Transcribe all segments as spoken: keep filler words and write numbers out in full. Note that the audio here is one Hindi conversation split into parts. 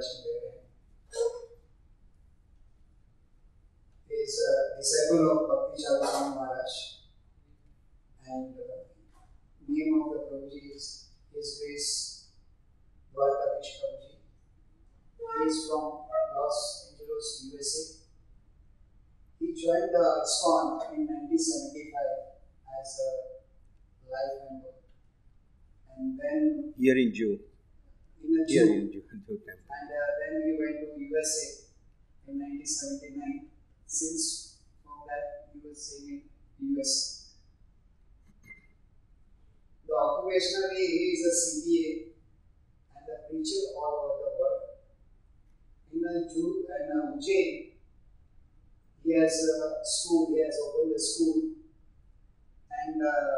introduction there. He is a disciple of Bhakti Chalman Maharaj, and uh, name of the Prabhuji is His Grace Dwarkadish Prabhuji. He is from Los Angeles, U S A. He joined the ISKCON in nineteen seventy-five as a life member, and then here in Jew. In a Here Jew. in Jew. And uh, then he went to U S A in nineteen seventy-nine. Since from that he was staying in U S A. The occupationally he is a C P A and a preacher all over the world. In a Jew and a Ujjain, he has a school, he has opened a school, and uh,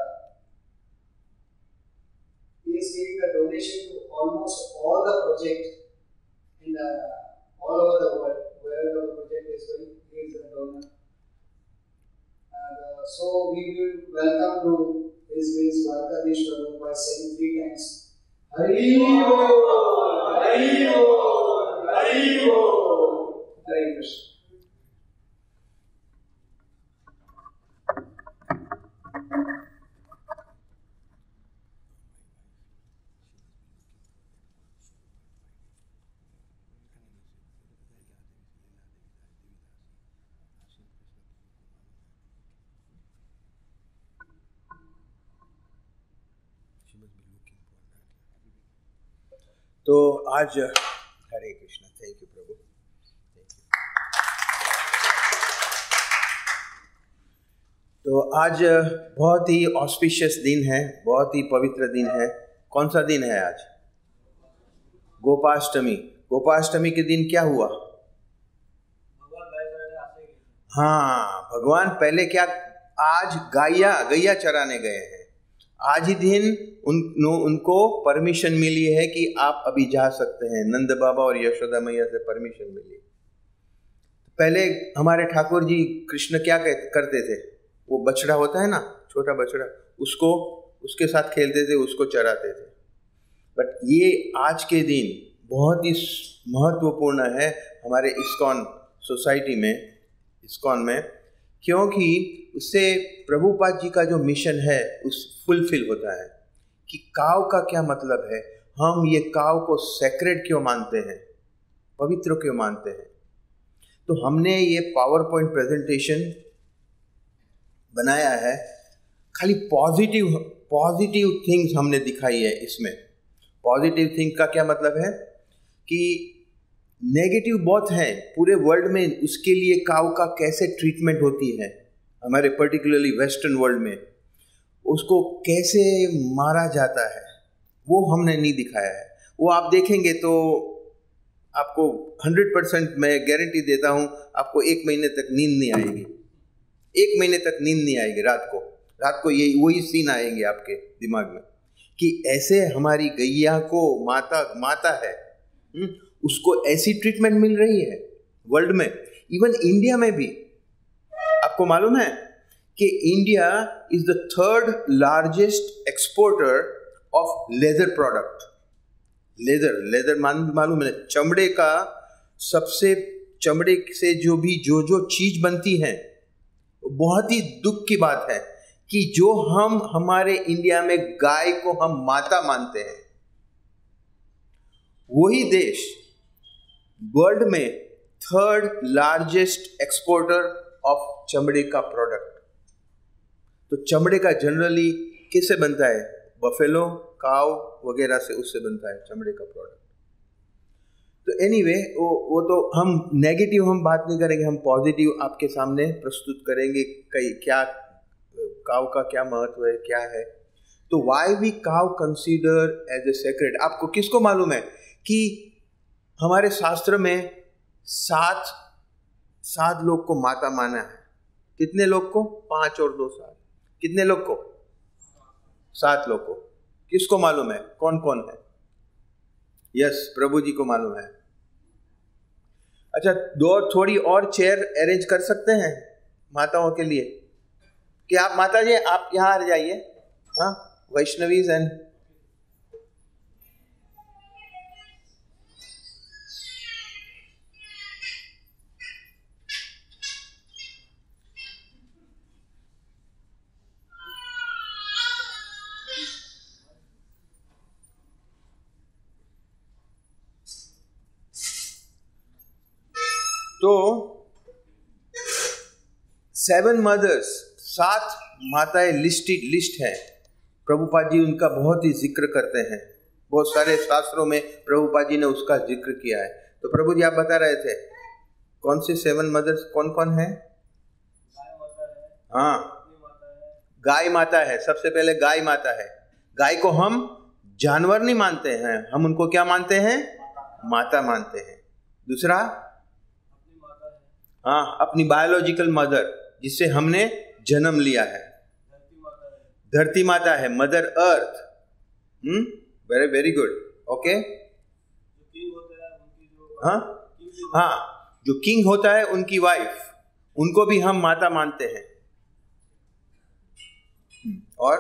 he is giving a donation to almost all the project in the, all over the world. Wherever the project is going, he is a donor. And, uh, so we will welcome to His Grace Dwarkadish Prabhu by saying three times, Hari Bol, Hari Bol, Hari Bol. Hare Krishna. तो आज हरे कृष्णा, थैंक यू प्रभु, थैंक यू। तो आज बहुत ही ऑस्पिशियस दिन है, बहुत ही पवित्र दिन है। कौन सा दिन है आज? गोपाष्टमी। गोपाष्टमी के दिन क्या हुआ? हाँ, भगवान पहले क्या, आज गैया गैया चराने गए हैं। आज ही दिन उन उनको परमिशन मिली है कि आप अभी जा सकते हैं। नंद बाबा और यशोदा मैया से परमिशन मिली। पहले हमारे ठाकुर जी कृष्ण क्या करते थे? वो बछड़ा होता है ना, छोटा बछड़ा, उसको उसके साथ खेलते थे, उसको चराते थे। बट ये आज के दिन बहुत ही महत्वपूर्ण है हमारे इस्कॉन सोसाइटी में, इस्कॉन में, क्योंकि उससे प्रभुपाद जी का जो मिशन है उस फुलफिल होता है। कि काव का क्या मतलब है, हम ये काव को सेक्रेड क्यों मानते हैं, पवित्र क्यों मानते हैं। तो हमने ये पावर पॉइंट प्रेजेंटेशन बनाया है, खाली पॉजिटिव पॉजिटिव थिंग्स हमने दिखाई है इसमें। पॉजिटिव थिंग का क्या मतलब है कि नेगेटिव बहुत है पूरे वर्ल्ड में, उसके लिए काव का कैसे ट्रीटमेंट होती है हमारे पर्टिकुलरली वेस्टर्न वर्ल्ड में, उसको कैसे मारा जाता है, वो हमने नहीं दिखाया है। वो आप देखेंगे तो आपको हंड्रेड परसेंट मैं गारंटी देता हूँ, आपको एक महीने तक नींद नहीं आएगी। एक महीने तक नींद नहीं आएगी। रात को रात को यही वही सीन आएंगे आपके दिमाग में कि ऐसे हमारी गैया को माता माता है, हुँ? उसको ऐसी ट्रीटमेंट मिल रही है वर्ल्ड में, इवन इंडिया में भी। आपको मालूम है कि India is the third largest exporter of leather product. Leather leather मालूम है, चमड़े का सबसे, चमड़े से जो भी जो जो चीज बनती है, बहुत ही दुख की बात है कि जो हम हमारे इंडिया में गाय को हम माता मानते हैं, वही देश वर्ल्ड में थर्ड लार्जेस्ट एक्सपोर्टर ऑफ चमड़े का प्रोडक्ट। तो चमड़े का जनरली किससे बनता है? बफेलो, काव वगैरह से, उससे बनता है चमड़े का प्रोडक्ट। तो एनीवे anyway, वो वो तो हम नेगेटिव हम बात नहीं करेंगे, हम पॉजिटिव आपके सामने प्रस्तुत करेंगे कई क्या काव का क्या महत्व है, क्या है। तो why we cow consider as a sacred. आपको किसको मालूम है कि हमारे शास्त्र में सात सात लोग को माता माना है। कितने लोग को? पांच और दो सात। कितने लोग को? सात लोग को। किसको मालूम है कौन कौन है? यस, प्रभु जी को मालूम है। अच्छा, दो थोड़ी और चेयर अरेंज कर सकते हैं माताओं के लिए? कि आप माता जी आप यहाँ आ जाइए। हाँ, वैष्णवीज एंड तो सेवन मदर्स, सात माताएं लिस्टेड लिस्ट है। प्रभुपाद जी उनका बहुत ही जिक्र करते हैं, बहुत सारे शास्त्रों में प्रभुपाद जी ने उसका जिक्र किया है। तो प्रभु जी आप बता रहे थे कौन से सेवन मदर्स कौन कौन है? हाँ, गाय माता है। सबसे पहले गाय माता है। गाय को हम जानवर नहीं मानते हैं, हम उनको क्या मानते हैं? माता मानते हैं। दूसरा, हाँ, अपनी बायोलॉजिकल मदर जिससे हमने जन्म लिया है, धरती माता है, mother earth. Hmm, very very good, okay. हाँ हाँ, जो किंग होता है उनकी वाइफ, उनको भी हम माता मानते हैं। और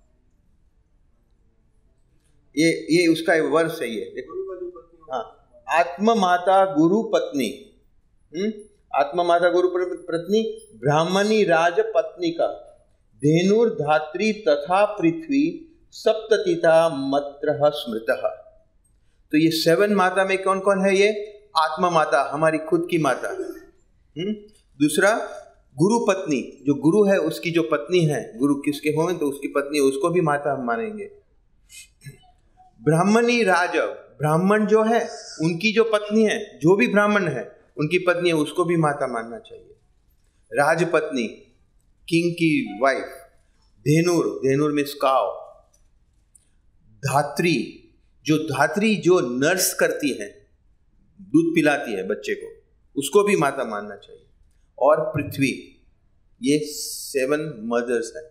ये ये उसका वर्ष है ये, देखो। हाँ, आत्म माता गुरु पत्नी। हम्म, आत्मा माता गुरु पत्नी, ब्राह्मणी राज पत्नी का, धेनुर धात्री तथा पृथ्वी सप्ततिता मत्र स्मृतः। तो ये सेवन माता में कौन कौन है? ये आत्मा माता, हमारी खुद की माता। हम्म, दूसरा गुरु पत्नी, जो गुरु है उसकी जो पत्नी है, गुरु किसके होंगे तो उसकी पत्नी, उसको भी माता हम मानेंगे। ब्राह्मणी राज, ब्राह्मण जो है उनकी जो पत्नी है, जो भी ब्राह्मण है उनकी पत्नी है, उसको भी माता मानना चाहिए। राजपत्नी, किंग की वाइफ। धेनुर, धेनुर मीन्स काव। धात्री, जो धात्री जो नर्स करती है, दूध पिलाती है बच्चे को, उसको भी माता मानना चाहिए। और पृथ्वी, ये सेवन मदर्स है।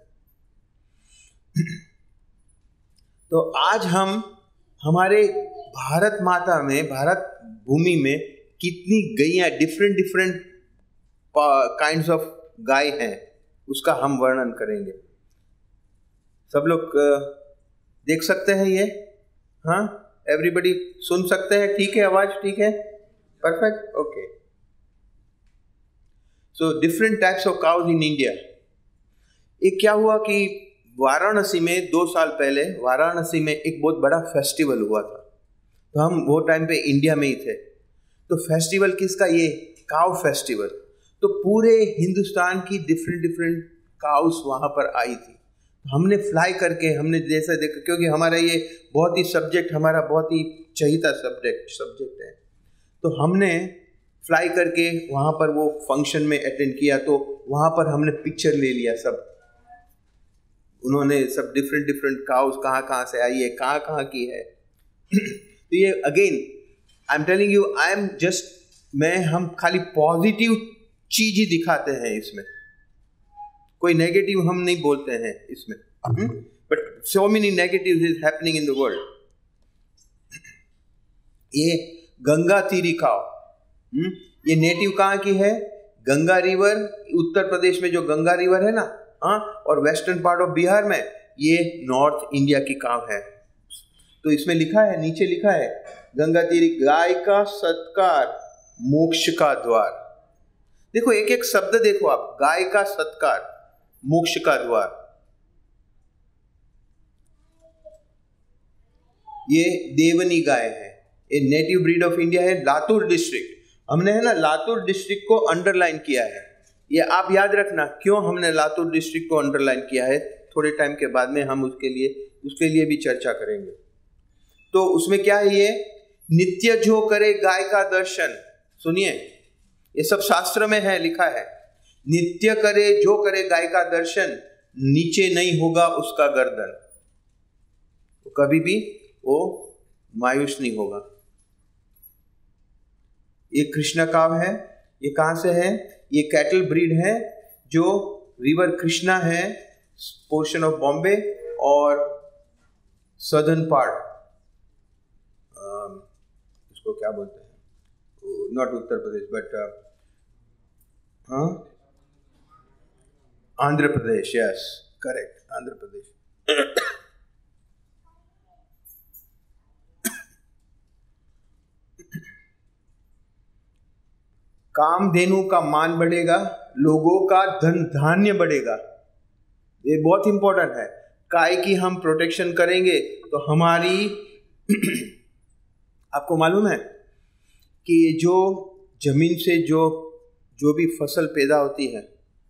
तो आज हम हमारे भारत माता में, भारत भूमि में कितनी गैया, डिफरेंट डिफरेंट काइंड्स ऑफ गाय हैं, उसका हम वर्णन करेंगे। सब लोग देख सकते हैं ये? हाँ, एवरीबडी सुन सकते हैं? ठीक है, आवाज ठीक है, perfect, okay. So different types of cows in India. एक क्या हुआ कि वाराणसी में दो साल पहले वाराणसी में एक बहुत बड़ा फेस्टिवल हुआ था। तो हम वो टाइम पे इंडिया में ही थे। तो फेस्टिवल किसका? ये काउ फेस्टिवल। तो पूरे हिंदुस्तान की डिफरेंट डिफरेंट काउस वहाँ पर आई थी। हमने फ्लाई करके हमने जैसा देखा, क्योंकि हमारा ये बहुत ही सब्जेक्ट, हमारा बहुत ही चहीता सब्जेक्ट सब्जेक्ट है। तो हमने फ्लाई करके वहाँ पर वो फंक्शन में अटेंड किया। तो वहाँ पर हमने पिक्चर ले लिया सब, उन्होंने सब डिफरेंट डिफरेंट काउस कहाँ कहाँ से आई है, कहाँ कहाँ की है। तो ये again I am telling you, I am just, मैं हम खाली पॉजिटिव चीज ही दिखाते हैं इसमें, कोई नेगेटिव हम नहीं बोलते हैं इसमें। But so many negative is happening in the world. ये गंगा तीरी काव, ये नेटिव कहाँ की है? गंगा रिवर, उत्तर प्रदेश में जो गंगा रिवर है ना, हाँ, और वेस्टर्न पार्ट ऑफ बिहार में ये नॉर्थ इंडिया की काव है। तो इसमें लिखा है, नीचे लिखा है, गंगा तीरी गाय का सत्कार मोक्ष का द्वार। देखो एक एक शब्द देखो आप, गाय का सत्कार, मोक्ष का द्वार। ये देवनी गाय है, ये नेटिव ब्रीड ऑफ इंडिया है, लातूर डिस्ट्रिक्ट। हमने है ना लातूर डिस्ट्रिक्ट को अंडरलाइन किया है, ये आप याद रखना क्यों हमने लातूर डिस्ट्रिक्ट को अंडरलाइन किया है। थोड़े टाइम के बाद में हम उसके लिए उसके लिए भी चर्चा करेंगे। तो उसमें क्या है, ये नित्य जो करे गाय का दर्शन, सुनिए ये सब शास्त्र में है, लिखा है, नित्य करे जो करे गाय का दर्शन, नीचे नहीं होगा उसका गर्दन, तो कभी भी वो मायूस नहीं होगा। ये कृष्णा काव है, ये कहां से है? ये कैटल ब्रीड है जो रिवर कृष्णा है, पोर्शन ऑफ बॉम्बे और सदर्न पार्ट, इसको क्या बोलते हैं, नॉट उत्तर प्रदेश बट हाँ आंध्र प्रदेश, यस करेक्ट, आंध्र प्रदेश। कामधेनु का मान बढ़ेगा, लोगों का धन धान्य बढ़ेगा, ये बहुत इंपॉर्टेंट है। गाय की हम प्रोटेक्शन करेंगे तो हमारी आपको मालूम है कि जो जमीन से जो जो भी फसल पैदा होती है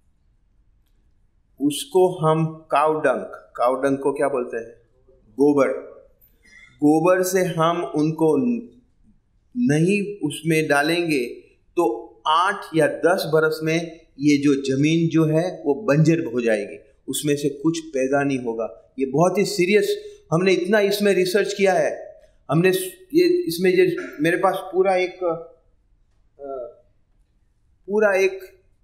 उसको हम काउ डंग, काउ डंग को क्या बोलते हैं, गोबर, गोबर से हम उनको नहीं उसमें डालेंगे तो आठ या दस बरस में ये जो जमीन जो है वो बंजर हो जाएगी, उसमें से कुछ पैदा नहीं होगा। ये बहुत ही सीरियस, हमने इतना इसमें रिसर्च किया है, हमने ये इसमें जो मेरे पास पूरा एक पूरा एक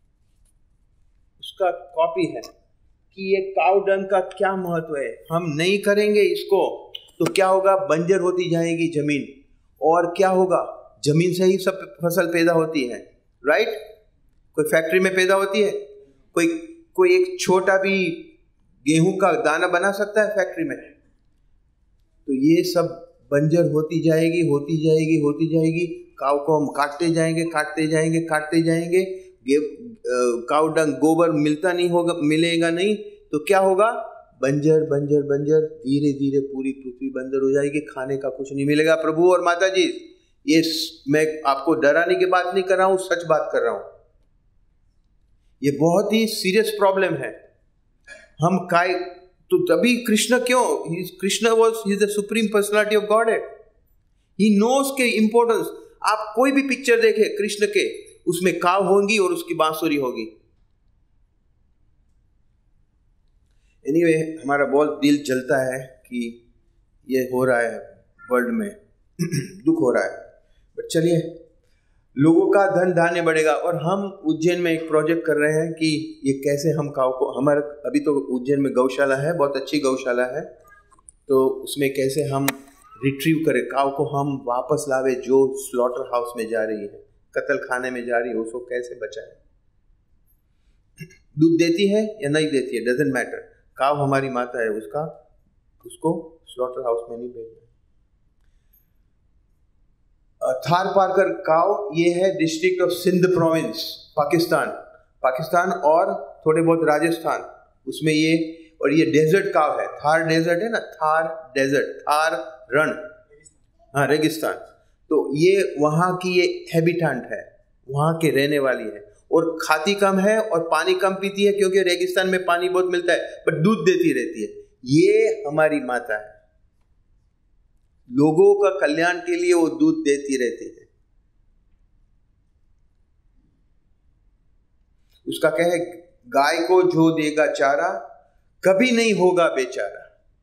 उसका कॉपी है कि ये काउ डंग का क्या महत्व है। हम नहीं करेंगे इसको तो क्या होगा, बंजर होती जाएगी जमीन, और क्या होगा, जमीन से ही सब फसल पैदा होती है, राइट। कोई फैक्ट्री में पैदा होती है, कोई कोई एक छोटा भी गेहूं का दाना बना सकता है फैक्ट्री में, तो ये सब बंजर होती जाएगी होती जाएगी होती जाएगी। काऊ को हम काटते जाएंगे काटते जाएंगे काटते जाएंगे, काऊ डंग गोबर मिलता नहीं होगा, मिलेगा नहीं तो क्या होगा, बंजर बंजर बंजर, धीरे धीरे पूरी पृथ्वी बंजर हो जाएगी, खाने का कुछ नहीं मिलेगा। प्रभु और माता जी, ये मैं आपको डराने की बात नहीं कर रहा हूं, सच बात कर रहा हूं। ये बहुत ही सीरियस प्रॉब्लम है। हम काय तो तभी कृष्ण क्यों, Krishna was he is the supreme personality of godhead, he knows के इंपॉर्टेंस। आप कोई भी पिक्चर देखे कृष्ण के, उसमें काव होंगी और उसकी बांसुरी होगी। एनीवे anyway, हमारा बहुत दिल जलता है कि ये हो रहा है वर्ल्ड में दुख हो रहा है, बट चलिए, लोगों का धन धान्य बढ़ेगा। और हम उज्जैन में एक प्रोजेक्ट कर रहे हैं कि ये कैसे हम काव को, हमारे अभी तो उज्जैन में गौशाला है, बहुत अच्छी गौशाला है, तो उसमें कैसे हम रिट्रीव करें काव को, हम वापस लावे जो स्लॉटर हाउस में जा रही है, कत्ल खाने में जा रही है, उसको कैसे बचाए। दूध देती है या नहीं देती है डजेंट मैटर, काव हमारी माता है, उसका उसको स्लॉटर हाउस में नहीं भेजना। थार पारकर काव, ये है district of Sindh province, Pakistan Pakistan और थोड़े बहुत राजस्थान, उसमें ये, और ये डेजर्ट काव है, थार डेजर्ट है ना, थार डेजर्ट, थार रण, हाँ रेगिस्तान, तो ये वहाँ की ये हैबिटेंट है, वहाँ के रहने वाली है, और खाती कम है और पानी कम पीती है क्योंकि रेगिस्तान में पानी बहुत मिलता है, पर दूध देती रहती है। ये हमारी माता है, लोगों का कल्याण के लिए वो दूध देती रहती है। उसका क्या है, गाय को जो देगा चारा कभी नहीं होगा बेचारा।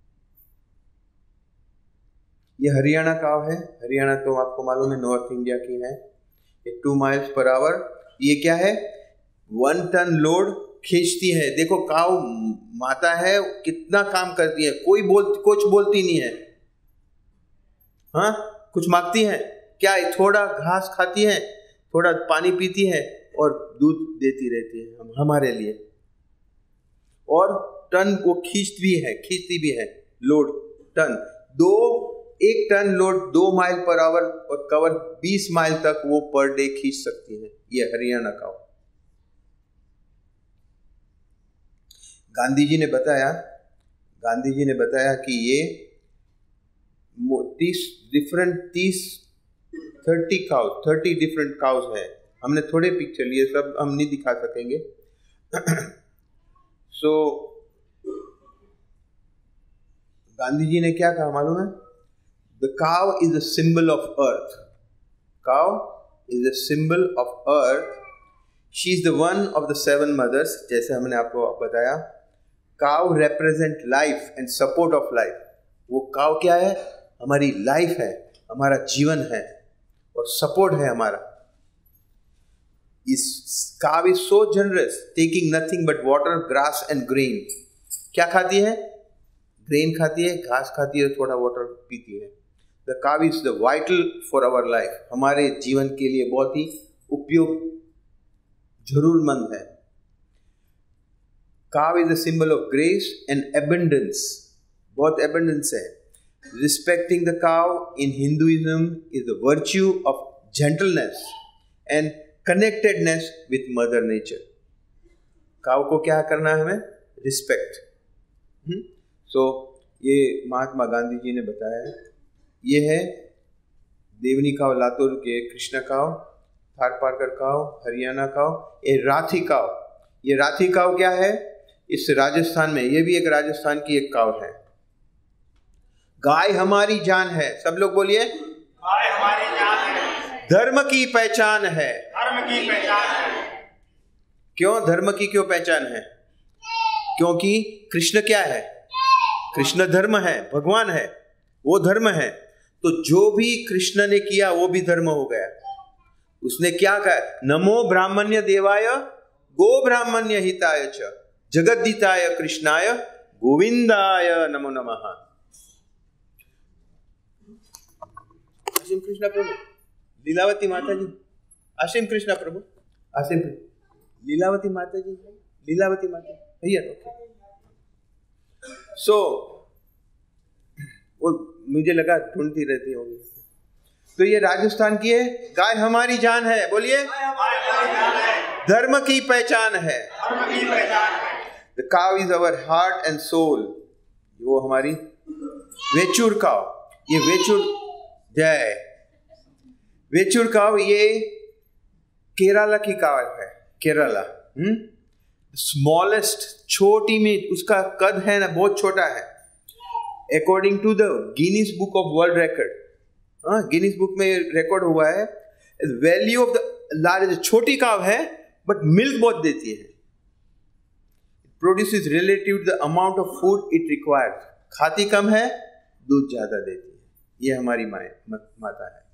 ये हरियाणा काव है, हरियाणा तो आपको मालूम है नॉर्थ इंडिया की है, ये टू माइल्स पर आवर, ये क्या है, वन टन लोड खींचती है। देखो काव माता है, कितना काम करती है, कोई बोल कुछ बोलती नहीं है, हाँ कुछ मांगती है क्या, थोड़ा घास खाती है, थोड़ा पानी पीती है और दूध देती रहती है हम हमारे लिए, और टन वो खींचती भी है खींचती भी है लोड टन, दो एक टन लोड दो माइल पर आवर और कवर बीस माइल तक वो पर डे खींच सकती है। ये हरियाणा का। गांधी जी ने बताया गांधी जी ने बताया कि ये तीस डिफरेंट तीस thirty cow thirty different cows है। हमने थोड़े पिक्चर लिए, सब हम नहीं दिखा सकेंगे। सो so, गांधी जी ने क्या कहा मालूम है, the cow is a symbol of earth, cow is a symbol of earth, she is the one of the seven mothers, जैसे हमने आपको बताया। Cow represent life and support of life, वो काउ क्या है, हमारी लाइफ है, हमारा जीवन है और सपोर्ट है हमारा। इस cow is so generous, taking nothing but water, grass and grain. क्या खाती है, ग्रेन खाती है, घास खाती है, थोड़ा वाटर पीती है। The cow is the vital for our life, हमारे जीवन के लिए बहुत ही उपयोग जरूरतमंद है। Cow is the symbol of grace and abundance, बहुत एबंडेंस है। Respecting the cow in Hinduism is the virtue of gentleness and connectedness with Mother Nature. काव को क्या करना है हमें, रिस्पेक्ट। सो ये महात्मा गांधी जी ने बताया है। ये है देवनी काव लातूर के कृष्ण काव, थारपारकर काव, हरियाणा काव, ये राठी काव। ये राठी काव क्या है? इस राजस्थान में, ये भी एक राजस्थान की एक काव है। गाय हमारी जान है, सब लोग बोलिए। गाय हमारी जान है, धर्म की पहचान है। धर्म की पहचान है। क्यों धर्म की क्यों पहचान है? क्योंकि कृष्ण क्या है? कृष्ण धर्म है, भगवान है, वो धर्म है। तो जो भी कृष्ण ने किया वो भी धर्म हो गया। उसने क्या कहा? नमो ब्राह्मण्य देवाय गो ब्राह्मण्य हिताय च जगद्दिताय कृष्णाय गोविंदाय नमो नमः। असीम कृष्ण प्रभु, लीलावती माता जी, असीम कृष्ण प्रभु, असीम लीलावती माता जी, लीलावती माता भैया। सो वो मुझे लगा ढूंढती रहती होगी। तो ये राजस्थान की है। गाय हमारी जान है, बोलिए। धर्म की पहचान है। धर्म की पहचान है। The cow is our heart and soul। वो हमारी वेचूर काव, ये वेचूर जय वेचूर काव, ये केरला की काव है। केरला हम्म स्मॉलेस्ट, छोटी में उसका कद है ना, बहुत छोटा है। According to the Guinness book of world record, हाँ गिनीज बुक में रिकॉर्ड हुआ है। वैल्यू ऑफ द लार्ज, छोटी काव है बट मिल्क बहुत देती है। Produces relative the amount of food it requires, खाती कम है, दूध ज्यादा देती है। ये हमारी माए माता है,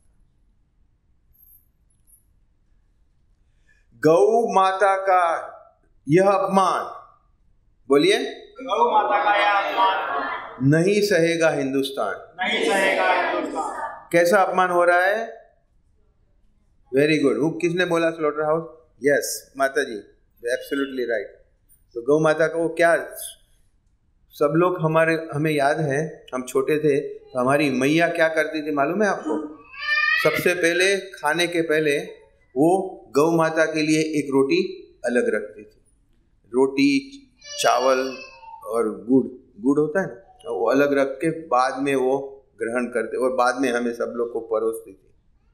गौ माता का यह अपमान, बोलिए। गौ माता का यह अपमान नहीं सहेगा हिंदुस्तान। नहीं सहेगा हिंदुस्तान। कैसा अपमान हो रहा है? Very good. वो किसने बोला? Slaughter house. यस माता जी, एब्सोल्युटली राइट। तो गौ माता को क्या, सब लोग हमारे हमें याद है, हम छोटे थे तो हमारी मैया क्या करती थी मालूम है आपको? सबसे पहले खाने के पहले वो गौ माता के लिए एक रोटी अलग रखती थी। रोटी, चावल और गुड़, गुड़ होता है ना, वो अलग रख के बाद में वो ग्रहण करते और बाद में हमें सब लोग को परोसती थी।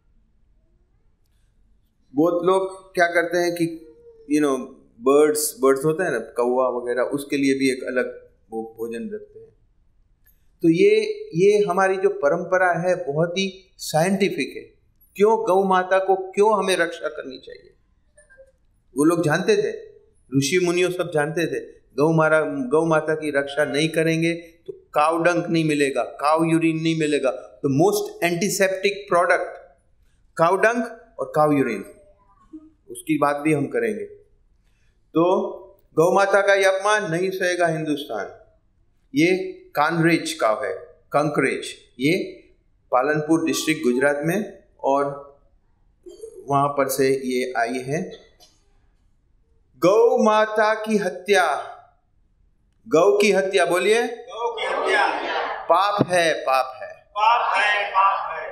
बहुत लोग क्या करते हैं कि यू नो बर्ड्स बर्ड्स होता है ना, कौवा वगैरह, उसके लिए भी एक अलग वो भोजन रखते हैं। तो ये ये हमारी जो परंपरा है बहुत ही साइंटिफिक है। क्यों गौ माता को क्यों हमें रक्षा करनी चाहिए? वो लोग जानते थे, ऋषि मुनियों सब जानते थे, गौ माता गौ माता की रक्षा नहीं करेंगे तो काव डंक नहीं मिलेगा, काव यूरिन नहीं मिलेगा। तो मोस्ट एंटीसेप्टिक प्रोडक्ट काव डंक और काव यूरिन, उसकी बात भी हम करेंगे। तो गौ माता का यह अपमान नहीं सहेगा हिंदुस्तान। ये कानरेज काव है, कंकरेज, ये पालनपुर डिस्ट्रिक्ट गुजरात में, और वहां पर से ये आई है। गौ माता की हत्या, गौ की हत्या, बोलिए। गौ की हत्या पाप है, पाप है, पाप है, पाप है।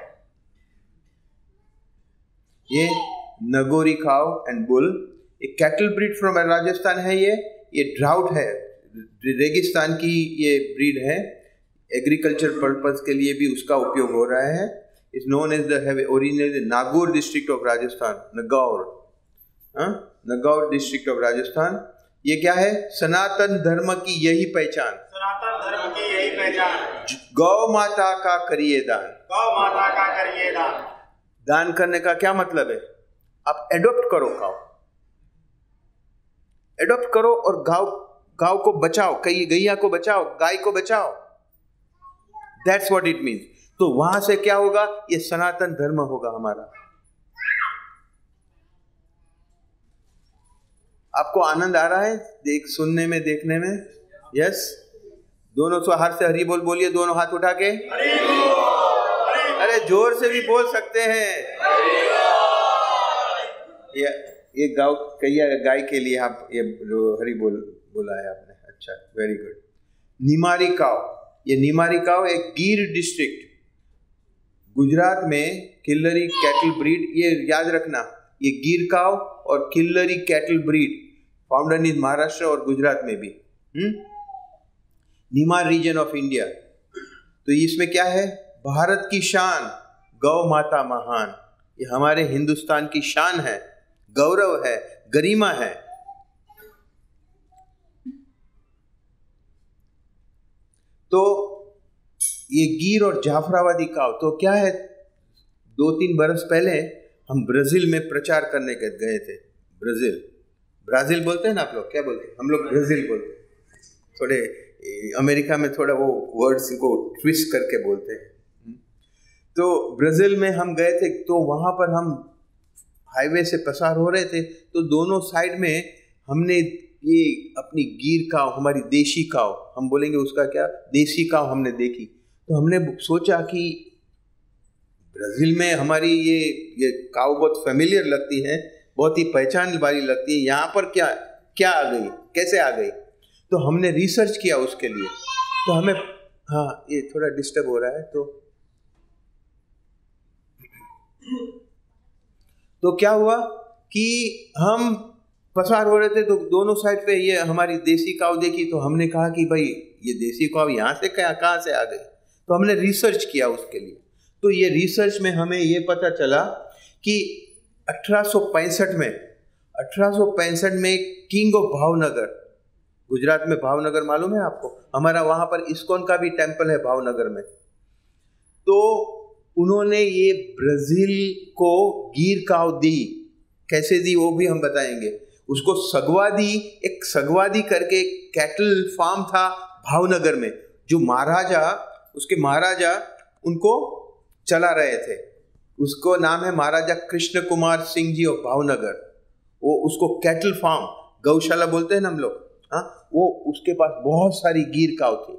ये नगोरी काव एंड बुल, एक कैटल ब्रीड फ्रॉम राजस्थान है। ये ये ड्राउट है, रेगिस्तान की ये ब्रीड है। एग्रीकल्चर पर्पस के लिए भी उसका उपयोग हो रहा है। Is known as the original Nagaur district of Rajasthan, Nagaur, हाँ नगौर डिस्ट्रिक्ट ऑफ राजस्थान। ये क्या है? सनातन धर्म की यही पहचान, सनातन धर्म की यही पहचान। गौ माता का करिए दान। गौ माता का करिए दान। दान करने का क्या मतलब है? आप एडॉप्ट करो गाँव, एडॉप्ट करो और गाँव गाँव को बचाओ, कई गैया को बचाओ, गाय को बचाओ। That's what it means. तो वहां से क्या होगा? ये सनातन धर्म होगा हमारा। आपको आनंद आ रहा है देख सुनने में, देखने में? यस। दोनों सौ हाथ से हरि बोल बोलिए, दोनों हाथ उठा के। अरे जोर से भी बोल सकते हैं। ये ये गाँव कैया गाय के लिए आप ये हरि बोल बोला है आपने, अच्छा, वेरी गुड। निमारी काव, ये निमारी काव एक गिर डिस्ट्रिक्ट गुजरात में किल्लरी कैटल ब्रीड, ये याद रखना, ये गिर काव और Khillari cattle breed found in Maharashtra और गुजरात में भी, hmm Nimar region of India. तो इसमें क्या है? भारत की शान, गौ माता महान, ये हमारे हिंदुस्तान की शान है, गौरव है, गरिमा है। तो ये गीर और जाफराबादी काव तो क्या है, दो तीन बरस पहले हम ब्राजील में प्रचार करने के गए थे। ब्राजील ब्राजील बोलते हैं ना आप लोग, क्या बोलते हैं? हम लोग ब्राजील बोलते हैं। थोड़े अमेरिका में थोड़ा वो वर्ड्स को ट्विस्ट करके बोलते हैं। तो ब्राजील में हम गए थे, तो वहाँ पर हम हाईवे से पसार हो रहे थे, तो दोनों साइड में हमने ये अपनी गीर काव, हमारी देशी काव, हम बोलेंगे उसका क्या, देसी काव हमने देखी। तो हमने सोचा कि ब्राजील में हमारी ये ये काव बहुत फेमिलियर लगती है, बहुत ही पहचान वाली लगती है, यहाँ पर क्या क्या आ गई, कैसे आ गई? तो हमने रिसर्च किया उसके लिए। तो हमें, हाँ ये थोड़ा डिस्टर्ब हो रहा है, तो तो क्या हुआ कि हम पसार हो रहे थे, तो दोनों साइड पे ये हमारी देसी काव देखी। तो हमने कहा कि भाई ये देसी काव यहाँ से क्या, कहाँ से आ गई? तो हमने रिसर्च किया उसके लिए। तो ये रिसर्च में हमें ये पता चला कि अठारह सौ पैंसठ में अठारह सौ पैंसठ में किंग ऑफ भावनगर, गुजरात में भावनगर मालूम है आपको? हमारा वहाँ पर इस्कॉन का भी टेम्पल है भावनगर में। तो उन्होंने ये ब्राजील को गीर काव दी। कैसे दी वो भी हम बताएंगे। उसको सगवादी, एक सगवादी करके एक कैटल फार्म था भावनगर में, जो महाराजा, उसके महाराजा उनको चला रहे थे। उसको नाम है महाराजा कृष्ण कुमार सिंह जी ऑफ भावनगर। वो उसको कैटल फार्म, गौशाला बोलते हैं ना हम लोग, हाँ, वो उसके पास बहुत सारी गीर काव थी।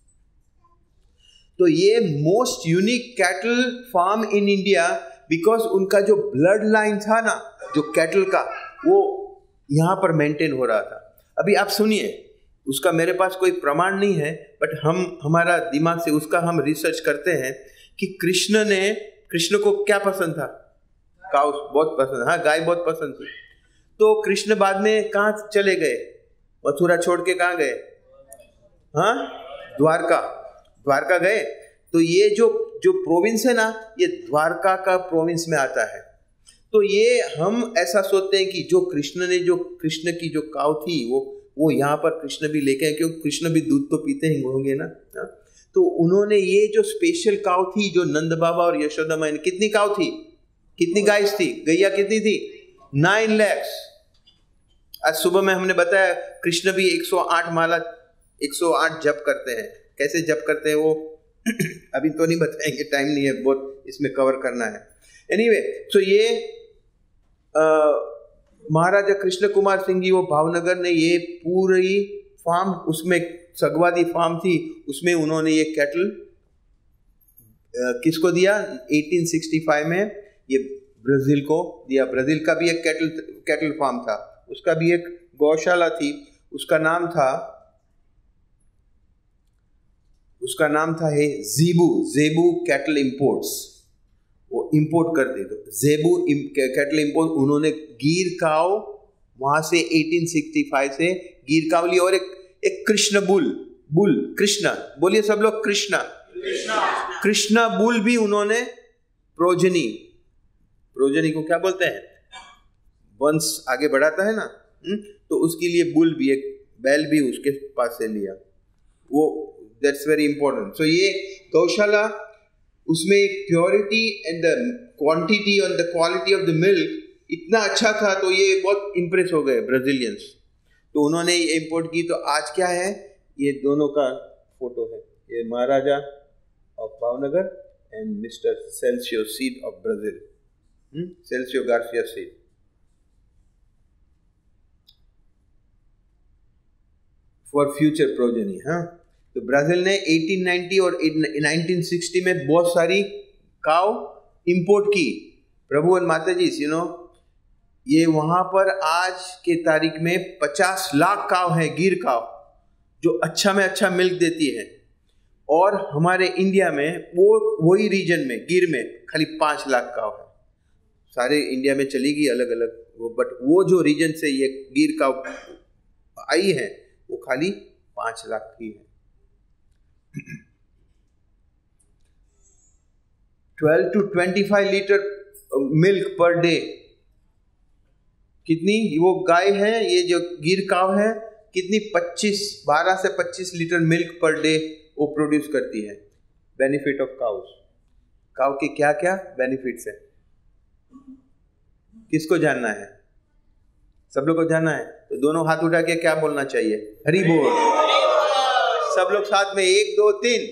तो ये most unique cattle farm in India, because उनका जो ब्लड लाइन था ना, जो कैटल का, वो यहाँ पर मेंटेन हो रहा था। अभी आप सुनिए, उसका मेरे पास कोई प्रमाण नहीं है, बट हम हमारा दिमाग से उसका हम रिसर्च करते हैं कि कृष्ण ने, कृष्ण को क्या पसंद था? काउ बहुत पसंद, हाँ गाय बहुत पसंद थी। तो कृष्ण बाद में कहाँ चले गए? मथुरा छोड़ के कहाँ गए? हाँ, द्वारका, द्वारका गए। तो ये जो जो प्रोविंस है ना, ये द्वारका का प्रोविंस में आता है। तो ये हम ऐसा सोचते हैं कि जो कृष्ण ने, जो कृष्ण की जो काव थी, वो वो यहाँ पर कृष्ण भी लेके आए, क्योंकि कृष्ण भी दूध तो पीते ही होंगे ना। हा? तो उन्होंने ये जो स्पेशल काव थी, जो नंद बाबा और यशोदा माँ, कितनी काव थी, कितनी गाय थी, गैया कितनी थी? नाइन लैक्स। आज सुबह में हमने बताया कृष्ण भी एक सौ आठ माला, एक सौ आठ जप करते हैं। कैसे जप करते हैं वो अभी तो नहीं बताएंगे, टाइम नहीं है, बहुत इसमें कवर करना है। एनीवे, तो ये महाराजा कृष्ण कुमार सिंह जी वो भावनगर ने ये पूरी फार्म, उसमें सगवादी फार्म थी, उसमें उन्होंने ये कैटल किसको दिया? अठारह सौ पैंसठ में ये ब्राजील को दिया। ब्राजील का भी एक कैटल कैटल फार्म था, उसका भी एक गौशाला थी, उसका नाम था उसका नाम था है जेबू, जेबू कैटल इंपोर्ट्स। वो इंपोर्ट करते थे जेबू कैटल इंपोर्ट। उन्होंने गीर काव वहां से अठारह सौ पैंसठ से गीर काव ली, और एक एक कृष्ण बुल, बुल कृष्णा, बोलिए सब लोग, कृष्णा कृष्णा बुल भी उन्होंने प्रोजनी, प्रोजनी को क्या बोलते हैं? वंश आगे बढ़ाता है ना, तो उसके लिए बुल भी, एक बैल भी उसके पास से लिया। वो दैट्स वेरी इंपॉर्टेंट। सो ये गौशाला, उसमें प्योरिटी एंड द क्वांटिटी और the quality of the milk इतना अच्छा था, तो ये बहुत इंप्रेस हो गए ब्राजीलियंस। तो उन्होंने ये इंपोर्ट की। तो आज क्या है, ये दोनों का फोटो है, ये Maharaja of Bhavnagar and mister Celso Cid of Brazil, Celso Garcia Cid. For future progeny. हाँ, तो ब्राजील ने अठारह सौ नब्बे और उन्नीस सौ साठ में बहुत सारी काव इंपोर्ट की। प्रभु और माता जी, यू नो, ये वहाँ पर आज के तारीख में पचास लाख काव है, गिर काव, जो अच्छा में अच्छा मिल्क देती है। और हमारे इंडिया में वो वही रीजन में, गिर में खाली पाँच लाख काव है। सारे इंडिया में चली गई अलग अलग वो, बट वो जो रीजन से ये गिर काव आई है वो खाली पाँच लाख की है। Twelve to twenty five litre milk per day कितनी, वो गाय है, ये जो गिर काव है, कितनी पच्चीस बारह से पच्चीस लीटर मिल्क पर डे वो प्रोड्यूस करती है। बेनिफिट ऑफ काउस, काउ के क्या क्या बेनिफिट्स है, किसको जानना है? सब लोग को जानना है, तो दोनों हाथ उठा के क्या बोलना चाहिए? हरि बोल। सब लोग साथ में, एक दो तीन,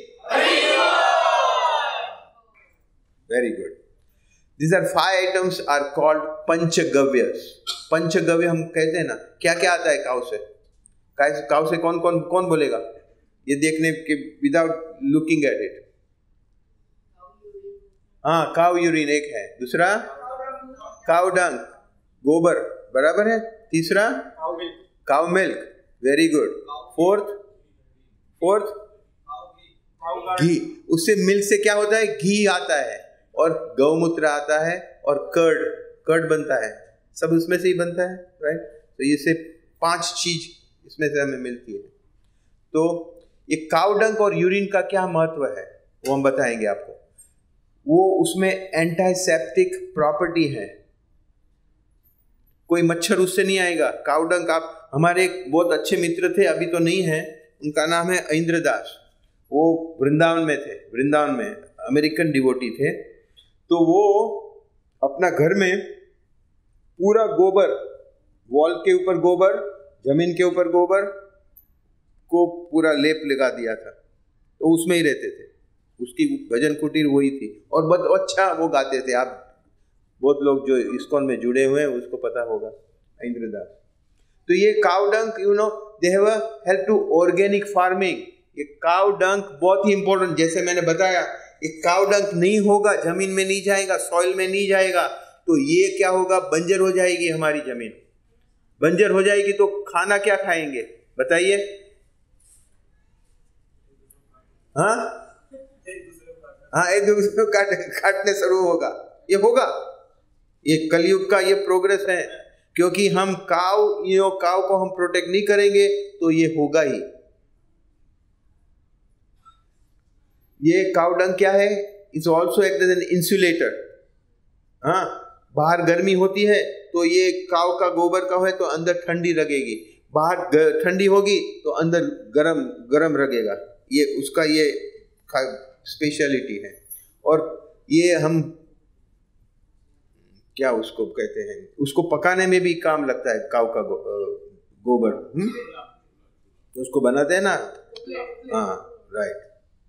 very good. These are five items are called panchagavyas. पंचगव्य हम कहते हैं ना, क्या क्या आता है काउ से? काउ से कौन कौन कौन बोलेगा? ये देखने के विदाउट लुकिंग एट इट। हाँ, काउ यूरिन एक है, दूसरा काउ डंग, गोबर, बराबर है, तीसरा cow milk, very good, fourth fourth ghee. उससे मिल्क से क्या होता है? घी आता है, और गौमूत्र आता है, और कर्ड कर्ड बनता है, सब उसमें से ही बनता है, राइट। तो ये से पांच चीज इसमें से हमें मिलती है। तो ये काउ डंग और यूरिन का क्या महत्व है वो हम बताएंगे आपको। वो उसमें एंटाइसेप्टिक प्रॉपर्टी है, कोई मच्छर उससे नहीं आएगा। काउ डंग, आप हमारे एक बहुत अच्छे मित्र थे, अभी तो नहीं है, उनका नाम है इंद्रदास, वो वृंदावन में थे, वृंदावन में अमेरिकन डिवोटी थे। तो वो अपना घर में पूरा गोबर, वॉल के ऊपर गोबर, जमीन के ऊपर गोबर को पूरा लेप लगा दिया था, तो उसमें ही रहते थे। उसकी भजन कुटीर वही थी, और बहुत अच्छा वो गाते थे। आप बहुत लोग जो इस्कॉन में जुड़े हुए हैं उसको पता होगा, इंद्रदास। तो ये cow dung, you know, they have help to organic farming. ये काउ डंग बहुत ही इंपॉर्टेंट, जैसे मैंने बताया, ये काउ डंग नहीं होगा, जमीन में नहीं जाएगा, सॉइल में नहीं जाएगा, तो ये क्या होगा? बंजर हो जाएगी हमारी जमीन। बंजर हो जाएगी तो खाना क्या खाएंगे बताइए? हाँ हाँ, एक दूसरे को काट काटने शुरू होगा, ये होगा, ये कलयुग का ये प्रोग्रेस है। क्योंकि हम काउ यो काउ को हम प्रोटेक्ट नहीं करेंगे तो ये होगा ही। ये काउ डंग क्या है? It's also act as an insulator. हाँ, बाहर गर्मी होती है तो ये काउ का गोबर का है तो अंदर ठंडी लगेगी, बाहर ठंडी होगी तो अंदर गरम गरम लगेगा। ये उसका ये स्पेशलिटी है। और ये हम क्या उसको कहते हैं, उसको पकाने में भी काम लगता है काउ का गो, गोबर। हुँ? उसको बनाते हैं ना, हाँ, right.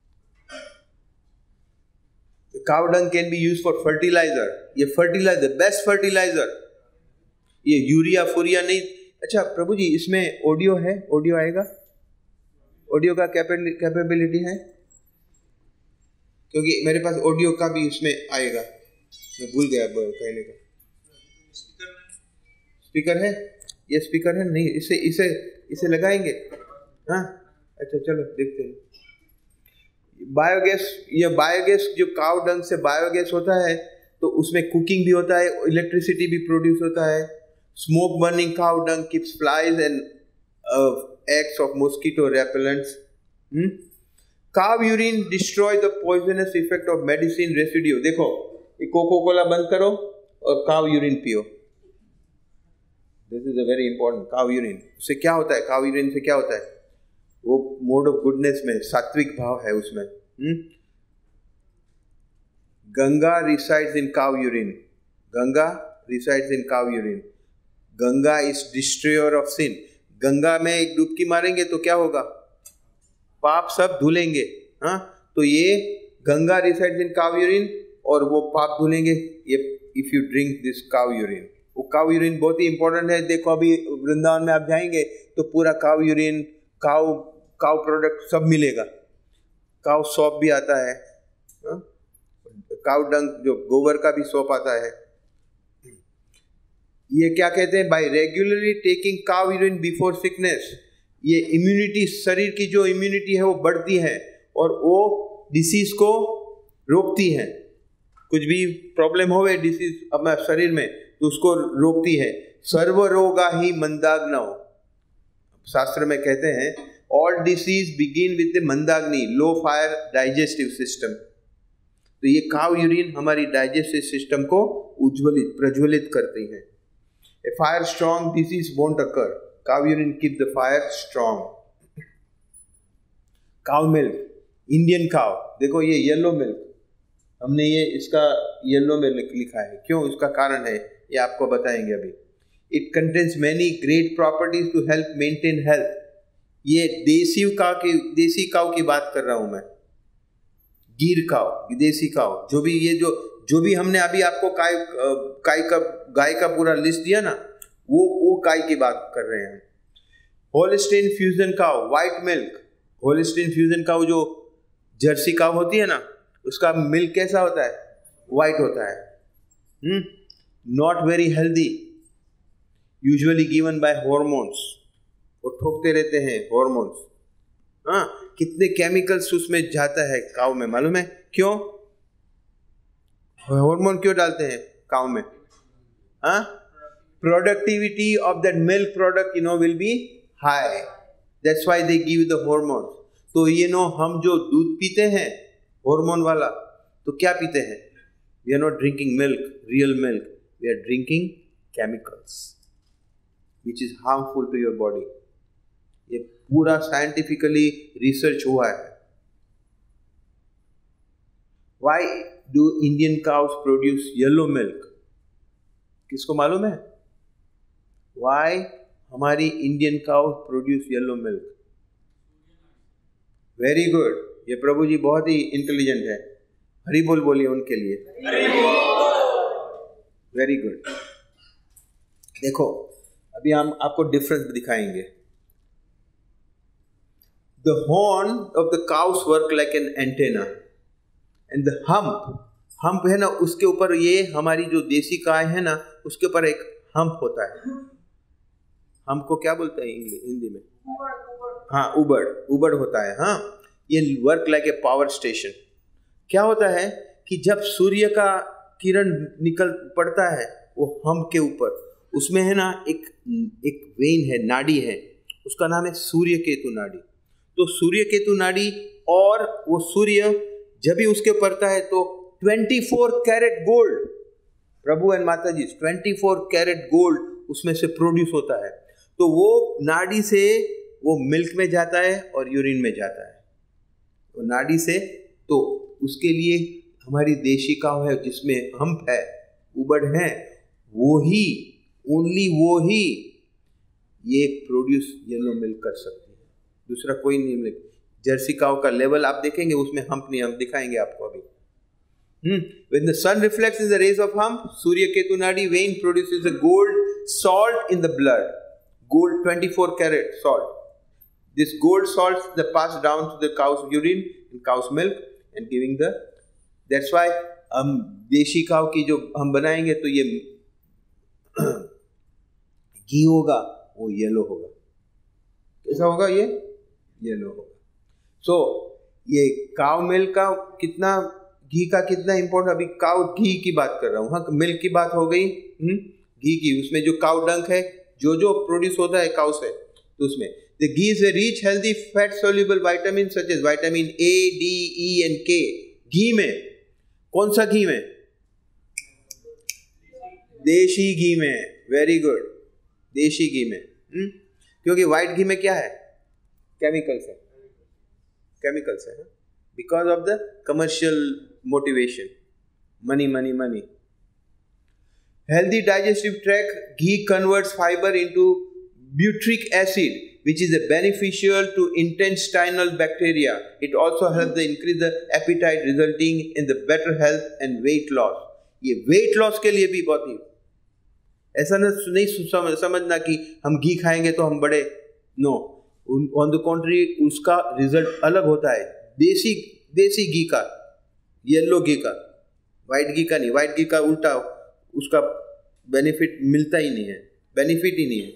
Cow dung can be use for fertilizer. ये फर्टिलाइजर, बेस्ट फर्टिलाइजर, ये यूरिया फुरिया नहीं। अच्छा प्रभु जी, इसमें ऑडियो है? ऑडियो आएगा? ऑडियो का कैपेबिलिटी है? क्योंकि मेरे पास ऑडियो का भी इसमें आएगा, मैं भूल गया कहने का। स्पीकर है? ये स्पीकर है? नहीं, इसे इसे इसे लगाएंगे। हाँ, अच्छा चलो देखते हैं। बायोगैस, ये बायोगैस जो काउ डंग से बायोगैस होता है तो उसमें कुकिंग भी होता है, इलेक्ट्रिसिटी भी प्रोड्यूस होता है। Smoke burning cow dung keeps flies and eggs of mosquito repellents. hmm? Cow urine destroy the poisonous effect of medicine residue. देखो, ये कोको कोला बंद करो और काउ यूरिन पियो। This is a very important, cow urine. उससे क्या होता है? काउ यूरिन से क्या होता है? वो मोड ऑफ गुडनेस में सात्विक भाव है उसमें। hmm? Ganga resides in cow urine. Ganga resides in cow urine. Ganga is destroyer of sin. Ganga में एक डुबकी मारेंगे तो क्या होगा? पाप सब धुलेंगे। हाँ, तो ये Ganga resides in cow urine, और वो पाप धुलेंगे ये if you drink this cow urine. वो काउ यूरिन बहुत ही इंपॉर्टेंट है। देखो अभी वृंदावन में आप जाएंगे तो पूरा cow urine, cow cow product सब मिलेगा। काउ सॉप भी आता है, हाँ? काउ डंग जो गोबर का भी सॉप आता है। ये क्या कहते हैं? By regularly taking cow urine before sickness, ये इम्यूनिटी, शरीर की जो इम्यूनिटी है वो बढ़ती है और वो डिसीज को रोकती है। कुछ भी प्रॉब्लम होवे डिसीज अपना शरीर में तो उसको रोकती है। सर्व रोगा ही मंदाग्नौ, शास्त्र में कहते हैं all disease begin with the मंदाग्नि, लो फायर डाइजेस्टिव सिस्टम। तो ये काव यूरिन हमारी डाइजेस्टिव सिस्टम को उज्ज्वलित प्रज्वलित करती है। A fire strong disease won't occur, cow urine keep the fire strong. Cow milk, Indian cow, देखो ये येलो मिल्क, हमने ये इसका येलो मिल्क लिखा है, क्यों, इसका कारण है ये आपको बताएंगे अभी। It contains many great properties to help maintain health. ये देसी काव की देसी काव की बात कर रहा हूं मैं, गिर काव, देसी काव, जो भी ये जो जो भी हमने अभी आपको गाय गाय का गाय का पूरा लिस्ट दिया ना, वो वो गाय की बात कर रहे हैं। Holstein Friesian cow, white milk, Holstein Friesian cow जो जर्सी काव होती है ना, उसका मिल्क कैसा होता है, व्हाइट होता है। Hmm not very healthy, usually given by hormones, वो ठोकते रहते हैं हॉर्मोन्स। हाँ, कितने केमिकल्स उसमें जाता है काव में, मालूम है क्यों, हार्मोन क्यों डालते हैं काव में? हाँ, productivity of that milk product you know will be high, that's why they give the hormone. तो ये नो हम जो दूध पीते हैं हार्मोन वाला, तो क्या पीते हैं? We are not drinking milk, real milk, we are drinking chemicals which is harmful to your body. ये पूरा साइंटिफिकली रिसर्च हुआ है। Why do Indian cows produce yellow milk? किसको मालूम है? Why हमारी Indian cows produce yellow milk? Very good. ये प्रभु जी बहुत ही इंटेलिजेंट है। हरी बोल बोलिए उनके लिए। Very good. देखो अभी हम आपको डिफरेंस दिखाएंगे। The horn of the cows work like an antenna, and the hump, hump है ना, उसके ऊपर ये हमारी जो देसी गाय है ना, उसके ऊपर एक hump होता है। hump को क्या बोलते हैं इंग्लिश हिंदी में? हाँ, उबड़, उबड़ होता है। हाँ, ये work like a power station. क्या होता है कि जब सूर्य का किरण निकल पड़ता है वो hump के ऊपर, उसमें है ना एक एक वेन है, नाड़ी है, उसका नाम है सूर्य केतु नाड़ी। तो सूर्य केतु नाड़ी, और वो सूर्य जब भी उसके पड़ता है तो चौबीस कैरेट गोल्ड, प्रभु एंड माता जी, चौबीस कैरेट गोल्ड उसमें से प्रोड्यूस होता है। तो वो नाड़ी से वो मिल्क में जाता है और यूरिन में जाता है, वो नाड़ी से। तो उसके लिए हमारी देशी काव है जिसमें हम्प है, उबड़ है, वो ही, ओनली वो ही ये प्रोड्यूस येलो मिल्क कर सकती है, दूसरा कोई नहीं मिल्क। जर्सी काव का लेवल आप देखेंगे, उसमें हम्प नहीं, हम दिखाएंगे आपको अभी। Hmm when the sun reflects in the rays of hump, सूर्य केतु नाड़ी vein produces a gold salt in the blood, gold चौबीस carat salt. This gold salt the pass down to the cow's urine and cow's milk and giving the, that's why हम देशी काव की जो हम बनाएंगे तो ये घी होगा, वो येलो होगा। कैसा होगा? ये येलो होगा। सो so, ये काव मिल्क का कितना, घी का कितना इंपॉर्टेंट, अभी काव घी की बात कर रहा हूँ। हाँ, मिल्क की बात हो गई, हम्म घी की, उसमें जो काव डंक है, जो जो प्रोड्यूस होता है काव से, तो उसमें the ghee is a rich healthy fat soluble vitamin such as vitamin A, D, E and K. घी में कौन सा घी में? देशी घी में। वेरी गुड, देशी घी में। हुँ? क्योंकि व्हाइट घी में क्या है? केमिकल्स है, केमिकल्स है, because of the commercial motivation, money money money. Healthy digestive tract, ghee converts fibre into butyric acid, which is a beneficial to intestinal bacteria. It also helps to increase the appetite, resulting in the better health and weight loss. ये weight loss के लिए भी बहुत ही, ऐसा न नहीं समझ, समझना कि हम घी खाएंगे तो हम बड़े, नो, ऑन द कॉन्ट्री उसका रिजल्ट अलग होता है। देसी देसी घी का, येलो घी का, वाइट घी का नहीं, वाइट घी का उल्टा, उसका बेनिफिट मिलता ही नहीं है, बेनिफिट ही नहीं है।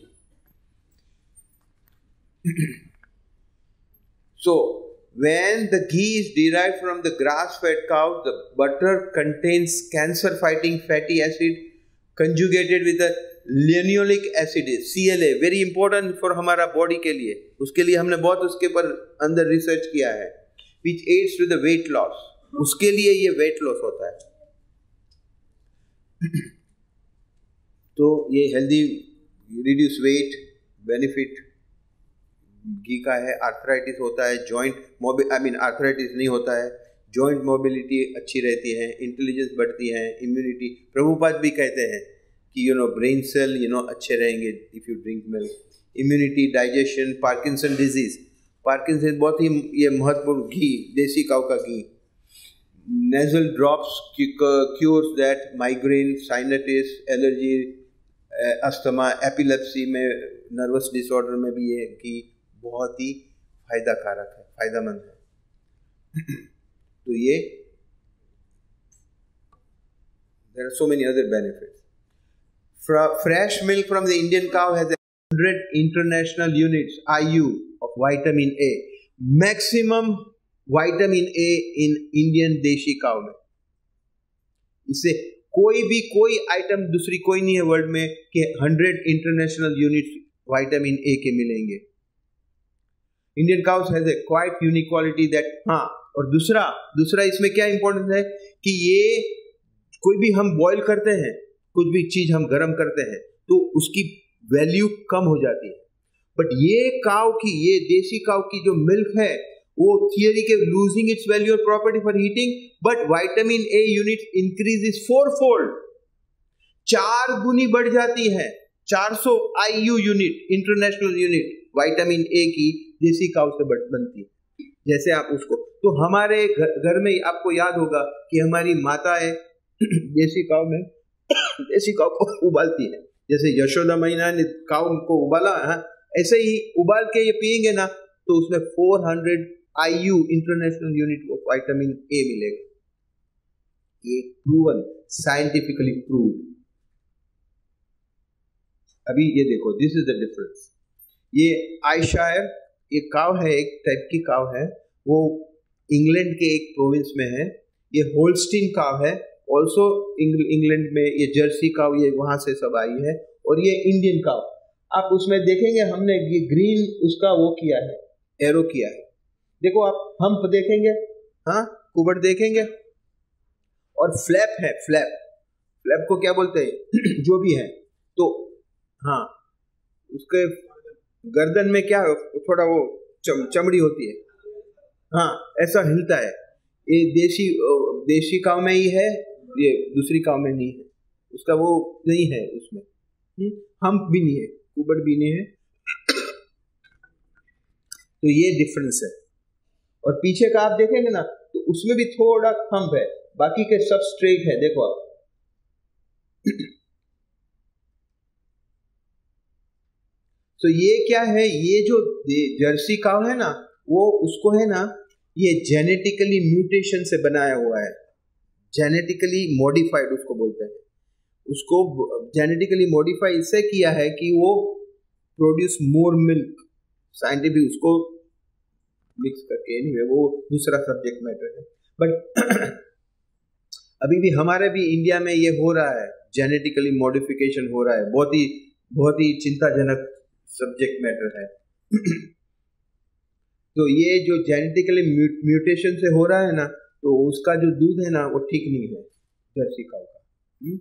So, when the ghee is derived from the grass-fed cows, the butter contains cancer-fighting fatty acid conjugated with the linoleic acid, C L A, very important for हमारा body के लिए। उसके लिए हमने बहुत उसके पर अंदर रिसर्च किया है, which aids to the weight loss। उसके लिए ये वेट लॉस होता है। तो ये हेल्दी रिड्यूस वेट बेनिफिट घी का है। आर्थराइटिस होता है, जॉइंट मोबि आई मीन आर्थराइटिस नहीं होता है, जॉइंट मोबिलिटी अच्छी रहती है, इंटेलिजेंस बढ़ती है, इम्यूनिटी। प्रभुपाद भी कहते हैं कि you know brain cell you know अच्छे रहेंगे if you drink milk. Immunity, digestion, Parkinson disease, Parkinson बहुत ही ये महत्वपूर्ण घी, देसी काऊ का घी। Nasal drops cures that migraine, sinusitis, allergy, asthma, epilepsy में, नर्वस डिसऑर्डर में भी ये घी बहुत ही फायदा कारक है, फायदामंद है। तो ये there are so many other benefits. Fresh milk from the Indian cow has one hundred international units I U of vitamin A. Maximum vitamin A in Indian देशी काव में। इससे कोई भी कोई आइटम दूसरी कोई नहीं है वर्ल्ड में कि hundred international units vitamin A के मिलेंगे। Indian cows has a quite unique quality that. हाँ, और दूसरा दूसरा इसमें क्या इंपॉर्टेंट है कि ये कोई भी हम बॉईल करते हैं, कुछ भी चीज हम गर्म करते हैं तो उसकी वैल्यू कम हो जाती है। बट ये काव की, ये देसी काव की जो मिल्क है वो थियरी के लूजिंग इट्स वैल्यू और property for heating, but vitamin A unit increases four fold, चार गुनी बढ़ जाती है। चार सौ I U unit, international unit vitamin A की देसी काव से बनती है। जैसे आप उसको, तो हमारे घर में आपको याद होगा कि हमारी माताएं देसी काव में देसी काव को उबालती है। जैसे यशोदा मैया ने काव को उबाला है, ऐसे ही उबाल के ये पिएंगे ना तो उसमें four hundred I U international unit of vitamin A मिलेगा। ये प्रूवन, साइंटिफिकली प्रूव। अभी ये देखो, दिस इज द डिफरेंस। ये आयशायर, ये काव है, एक टाइप की काव है, वो इंग्लैंड के एक प्रोविंस में है। ये होल्स्टीन काव है, ऑल्सो इंग्लैंड में। ये जर्सी काव, ये वहां से सब आई है। और ये इंडियन काव, आप उसमें देखेंगे हमने ये ग्रीन उसका वो किया है, एरो किया है। देखो आप हम्प देखेंगे, हाँ, कुबड़ देखेंगे, और फ्लैप है, फ्लैप फ्लैप को क्या बोलते हैं जो भी है। तो हाँ, उसके गर्दन में क्या थोड़ा वो चम, चमड़ी होती है, हाँ, ऐसा हिलता है। ये देशी देशी काव में ही है, ये दूसरी काव में नहीं है। उसका वो नहीं है, उसमें हम्प भी नहीं है, कुबड़ भी नहीं है। तो ये डिफरेंस है। और पीछे का आप देखेंगे ना तो उसमें भी थोड़ा हम्प है, बाकी के सब स्ट्रेट है। देखो आप, तो ये क्या है, ये जो जर्सी काव है ना, वो उसको है ना, ये जेनेटिकली म्यूटेशन से बनाया हुआ है, जेनेटिकली मॉडिफाइड उसको बोलते हैं। उसको जेनेटिकली मॉडिफाई इससे किया है कि वो प्रोड्यूस मोर मिल्क, साइंटिफिक उसको मिक्स करके। एनीवे वो दूसरा सब्जेक्ट मैटर है। बट अभी भी हमारे भी इंडिया में ये हो रहा है, जेनेटिकली मॉडिफिकेशन हो रहा है, बहुत ही बहुत ही चिंताजनक सब्जेक्ट मैटर है। तो ये जो जेनेटिकली म्यूटेशन से हो रहा है ना, तो उसका जो दूध है ना वो ठीक नहीं है जर्सी काऊ का।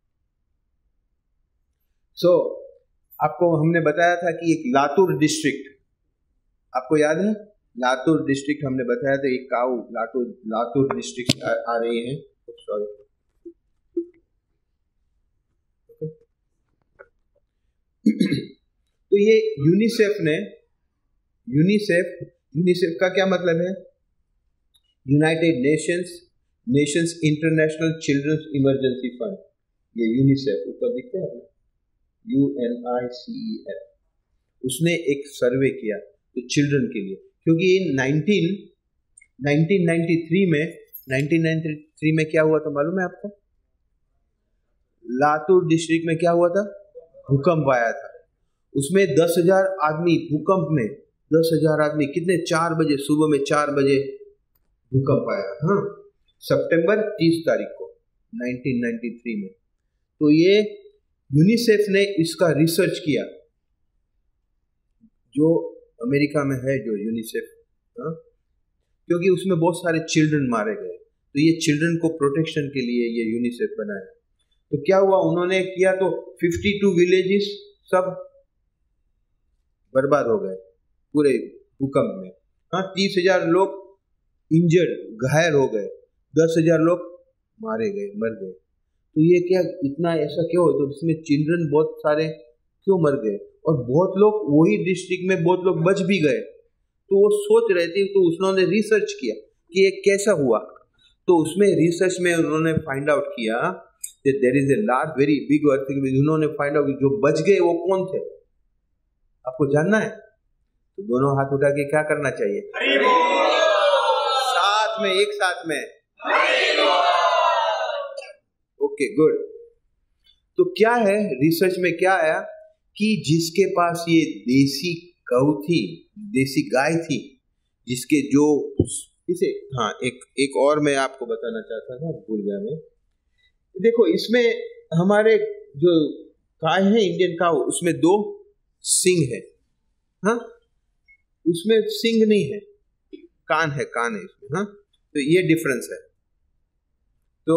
सो so, आपको हमने बताया था कि एक लातूर डिस्ट्रिक्ट, आपको याद है लातूर डिस्ट्रिक्ट हमने बताया था, एक काऊ लातूर लातूर डिस्ट्रिक्ट आ, आ रही है। सॉरी, तो ये यूनिसेफ ने, यूनिसेफ यूनिसेफ का क्या मतलब है? United nations nations international children's emergency fund. ये यूनिसेफ ऊपर दिखते हैं आपने, U N I C E F. उसने एक सर्वे किया तो चिल्ड्रन के लिए, क्योंकि नाइनटीन नाइनटी थ्री में नाइनटीन नाइनटी थ्री में क्या हुआ था मालूम है आपको? लातूर डिस्ट्रिक्ट में क्या हुआ था? भूकंप आया था। उसमें दस हजार आदमी, भूकंप में दस हजार आदमी, कितने, चार बजे सुबह में चार बजे भूकंप आया। हाँ, सितंबर तीस तारीख को नाइनटीन नाइनटी थ्री में। तो ये यूनिसेफ ने इसका रिसर्च किया, जो अमेरिका में है जो यूनिसेफ, हाँ, क्योंकि उसमें बहुत सारे चिल्ड्रन मारे गए। तो ये चिल्ड्रन को प्रोटेक्शन के लिए ये यूनिसेफ बनाया। तो क्या हुआ, उन्होंने किया तो बावन विलेजेस सब बर्बाद हो गए पूरे भूकंप में। हाँ, तीस हजार लोग इंजर्ड घायल हो गए, दस हजार लोग मारे गए, मर गए। तो ये क्या, इतना ऐसा क्यों है? तो इसमें चिल्ड्रन बहुत सारे क्यों मर गए? और बहुत लोग वही डिस्ट्रिक्ट में बहुत लोग बच भी गए। तो वो सोच रहे थे, तो उन्होंने रिसर्च किया कि ये कैसा हुआ। तो उसमें रिसर्च में उन्होंने फाइंड आउट किया that there is a large very big earthquake। उन्होंने फाइंड आउट जो बच गए वो कौन थे, आपको जानना है? तो दोनों हाथ उठा के क्या करना चाहिए? साथ में, एक साथ में। Okay, good. तो क्या है रिसर्च में, क्या आया कि जिसके पास ये देसी गौ थी, देसी गाय थी, जिसके जो इसे, हाँ एक एक और मैं आपको बताना चाहता था, भूल गया मैं। देखो इसमें हमारे जो गाय है, इंडियन काऊ, उसमें दो सिंग है। हाँ, उसमें सिंग नहीं है, कान है, कान है इसमें। हाँ, तो ये डिफरेंस है। तो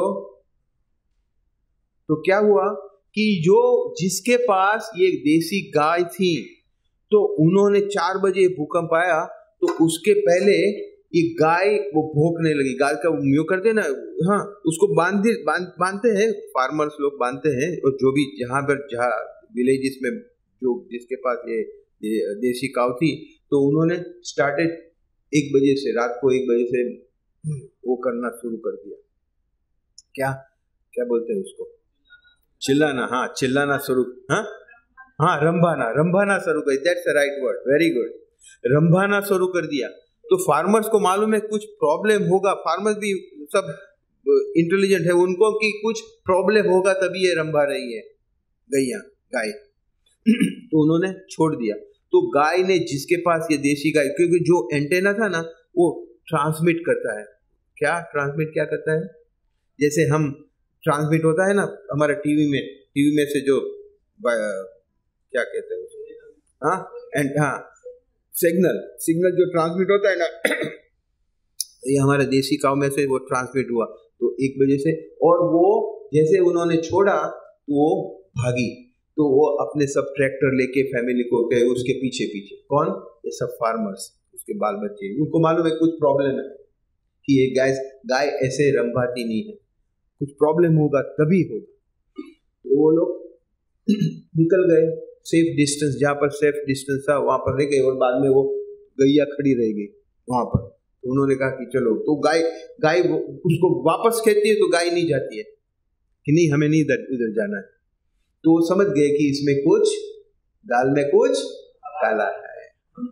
तो क्या हुआ कि जो जिसके पास ये देसी गाय थी, तो उन्होंने चार बजे भूकंप आया, तो उसके पहले ये गाय वो भौंकने लगी। गाय का म्यू करते ना, हाँ, उसको बांधे बांध बांधते हैं फार्मर्स लोग, बांधते हैं। और जो भी जहाँ पर जहाँ विलेजेस में जो जिसके पास ये, ये देसी काऊ थी, तो उन्होंने स्टार्टेड एक बजे से, रात को एक बजे से वो करना शुरू कर दिया। क्या क्या बोलते हैं उसको? चिल्लाना। हाँ, चिल्लाना शुरू, हाँ हाँ रंभाना, रंभाना शुरू कर, that's the right word, very good, रंभाना शुरू कर दिया। तो फार्मर्स को मालूम है कुछ प्रॉब्लम होगा, फार्मर्स भी सब इंटेलिजेंट है, उनको कि कुछ प्रॉब्लम होगा तभी ये रंभा रही है गैया गाय। तो उन्होंने छोड़ दिया। तो गाय ने, जिसके पास ये देसी गाय, क्योंकि जो एंटेना था ना वो ट्रांसमिट करता है। क्या ट्रांसमिट क्या करता है? जैसे हम ट्रांसमिट होता है ना हमारे टीवी में, टीवी में से जो क्या कहते हैं उसको, हाँ एंड हाँ सिग्नल, सिग्नल जो ट्रांसमिट होता है ना, ये हमारे देसी काऊ में से वो ट्रांसमिट हुआ तो एक बजे से। और वो जैसे उन्होंने छोड़ा तो वो भागी, तो वो अपने सब ट्रैक्टर लेके फैमिली को गए उसके पीछे पीछे। कौन? ये सब फार्मर्स, उसके बाल बच्चे। उनको मालूम है कुछ प्रॉब्लम है कि ये गाय गाय ऐसे रंभाती नहीं है, कुछ प्रॉब्लम होगा तभी होगा। तो वो लोग निकल गए सेफ डिस्टेंस, जहाँ पर सेफ डिस्टेंस था वहां पर रह गए। और बाद में वो गैया खड़ी रह गई वहां पर। तो उन्होंने कहा कि चलो, तो गाय गाय उसको वापस खेलती है, तो गाय नहीं जाती है कि नहीं हमें नहीं इधर उधर जाना है। तो वो समझ गए कि इसमें कुछ, दाल में कुछ काला है।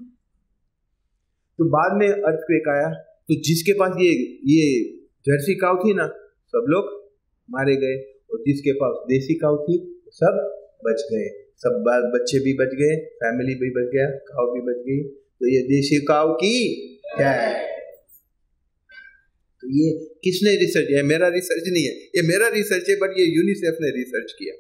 तो बाद में अर्थक्वेक आया, तो जिसके पास ये ये जर्सी काऊ थी ना, सब लोग मारे गए। और जिसके पास देसी काऊ थी सब बच गए, सब बच्चे भी बच गए, फैमिली भी बच गया, काऊ भी बच गई। तो ये देसी काऊ की क्या है? तो ये किसने रिसर्च है? मेरा रिसर्च नहीं है, ये मेरा रिसर्च है, बट ये यूनिसेफ ने रिसर्च किया।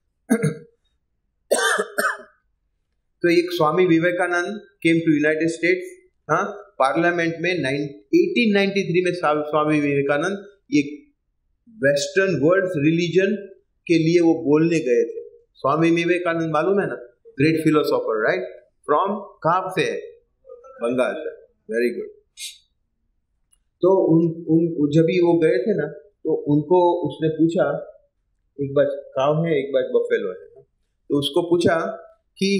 तो एक Swami Vivekananda came to United States, हाँ, पार्लियामेंट में अठारह सौ तिरानवे में स्वामी विवेकानंद ये वेस्टर्न वर्ल्ड रिलीजन के लिए वो बोलने गए थे। स्वामी विवेकानंद मालूम है ना, ग्रेट फिलोसोफर, राइट, फ्रॉम कहाँ से है? बंगाल से, वेरी गुड। तो उन उन जब भी वो गए थे ना, तो उनको उसने पूछा, एक बार काऊ है एक बार बफेलो है, तो उसको पूछा कि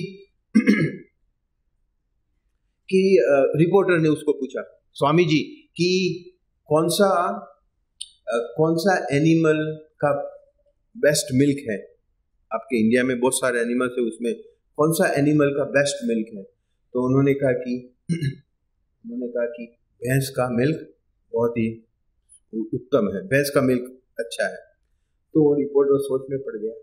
कि रिपोर्टर ने उसको पूछा, स्वामी जी कि कौन सा कौन सा एनिमल का बेस्ट मिल्क है? आपके इंडिया में बहुत सारे एनिमल्स है, उसमें कौन सा एनिमल का बेस्ट मिल्क है? तो उन्होंने कहा कि उन्होंने कहा कि भैंस का मिल्क बहुत ही उत्तम है, भैंस का मिल्क अच्छा है। तो वो रिपोर्टर सोच में पड़ गया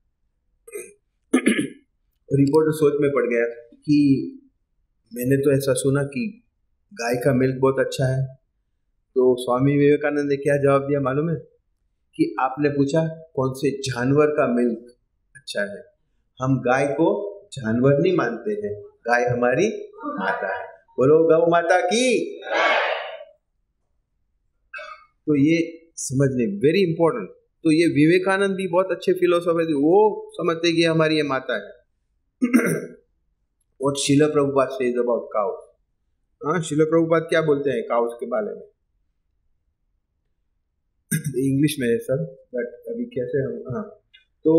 रिपोर्टर सोच में पड़ गया कि मैंने तो ऐसा सुना कि गाय का मिल्क बहुत अच्छा है। तो स्वामी विवेकानंद ने क्या जवाब दिया मालूम है? कि आपने पूछा कौन से जानवर का मिल्क अच्छा है। हम गाय को जानवर नहीं मानते हैं, गाय हमारी माता है। बोलो गौ माता की। तो ये समझने वेरी इंपॉर्टेंट। तो ये विवेकानंद भी बहुत अच्छे फिलोसोफर थे, वो समझते कि हमारी ये माता है। और शिला प्रभुपाद सेज अबाउट काउ, हाँ शिला प्रभुपाद क्या बोलते हैं काउस के बारे में, इंग्लिश में है सब, बट अभी कैसे हम, हाँ तो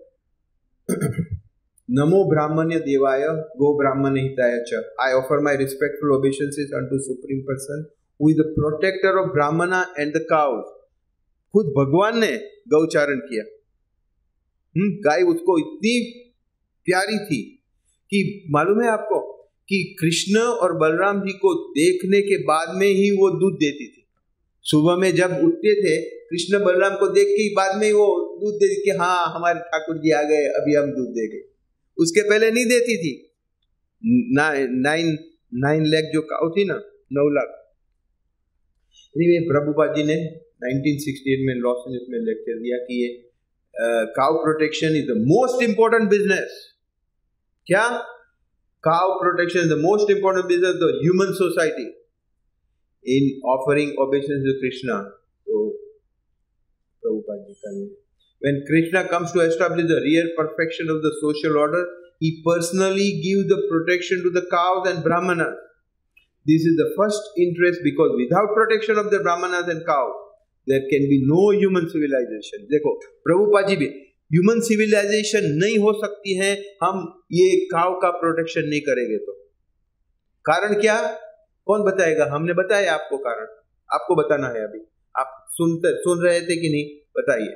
नमो ब्राह्मण्य देवाय गो ब्राह्मण हिताय च, I offer my respectful obeisances unto supreme person who is the protector of brahmana and the cows. खुद भगवान ने गौचारण किया, हम्म गाय उसको इतनी प्यारी थी कि मालूम है आपको कि कृष्ण और बलराम जी को देखने के बाद में ही वो दूध देती थी। सुबह में जब उठते थे कृष्ण बलराम को देख के ही बाद में ही वो दूध देती कि हाँ हमारे ठाकुर जी आ गए, अभी हम दूध देंगे। उसके पहले नहीं देती थी। ना, नाइन नाइन लाख जो काउ थी ना, नौ लाख। प्रभुपाद जी ने नाइनटीन सिक्सटी एट में लॉस एंजल्स में लेक्चर दिया कि ये cow protection is the most important business. क्या? Cow protection is the most important business the human society in offering obeisances to Krishna. तो प्रभुपाद जी का ये, when Krishna comes to establish the real perfection of the social order, he personally gives the protection to the cows and brahmanas. This is the first interest, because without protection of the brahmanas and cows, there can be no human civilization. देखो प्रभुपाद जी भी, ह्यूमन सिविलाइजेशन नहीं हो सकती है हम ये काव का प्रोटेक्शन नहीं करेंगे तो। कारण क्या? कौन बताएगा? हमने बताया आपको कारण, आपको बताना है। अभी आप सुनते सुन रहे थे कि नहीं? बताइए।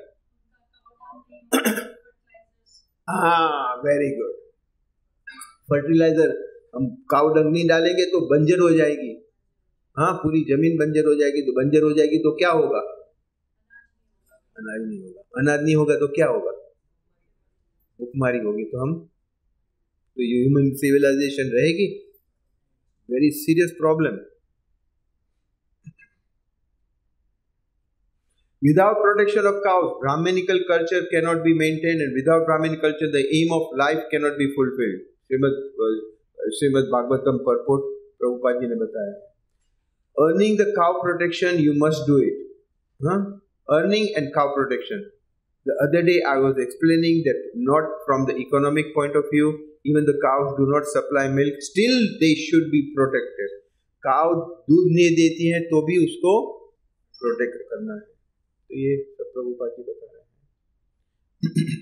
हाँ वेरी गुड। फर्टिलाइजर हम काउ डंग नहीं डालेंगे तो बंजर हो जाएगी। हाँ पूरी जमीन बंजर हो जाएगी। तो बंजर हो जाएगी तो क्या होगा? अनाज नहीं होगा। अनाज नहीं होगा तो क्या होगा? भूखमारी होगी। तो हम तो ह्यूमन सिविलाइजेशन रहेगी? Very serious problem. Without protection of cows, Brahminical culture cannot be maintained, and without Brahminical culture, the aim of life cannot be fulfilled. Shrimad Shrimad Bhagavatam purport Prabhupada ji ने बताया। Earning the cow protection, you must do it. Huh? Earning and cow protection. The other day I was explaining that not from the economic point of view, even the cows do not supply milk, still they should be protected. Cow दूध नहीं देती है तो भी उसको प्रोटेक्ट करना है। तो ये सब प्रभुपाद जी बता रहे हैं।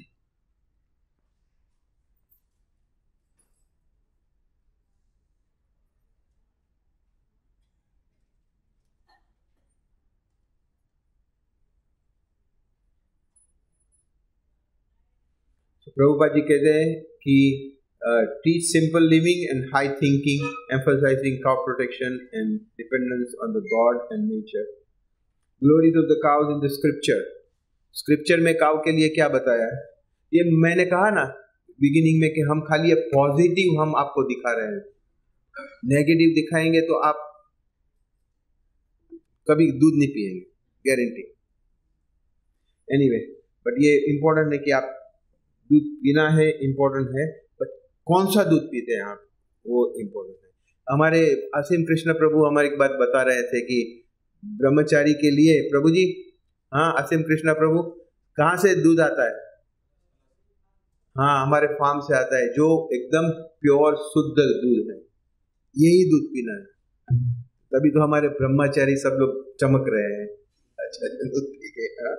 तो प्रभुपाद जी कहते हैं कि teach simple living and high thinking, emphasising cow protection and dependence on the God and nature. Glories of the cows in the scripture. Scripture में काउ के लिए क्या बताया है? ये मैंने कहा ना बिगिनिंग में कि हम खाली ये पॉजिटिव हम आपको दिखा रहे हैं, नेगेटिव दिखाएंगे तो आप कभी दूध नहीं पिएंगे, गारंटी। एनीवे, बट ये इंपॉर्टेंट है कि आप दूध पीना है, इंपॉर्टेंट है, बट कौन सा दूध पीते हैं आप, वो इंपॉर्टेंट है। हमारे असीम कृष्ण प्रभु हमारी एक बात बता रहे थे कि ब्रह्मचारी के लिए, प्रभु जी, हाँ असीम कृष्णा प्रभु, कहाँ से दूध आता है? हाँ हमारे फार्म से आता है, जो एकदम प्योर शुद्ध दूध है, यही दूध पीना है। तभी तो हमारे ब्रह्मचारी सब लोग चमक रहे हैं। अच्छा दूध पी के, हाँ।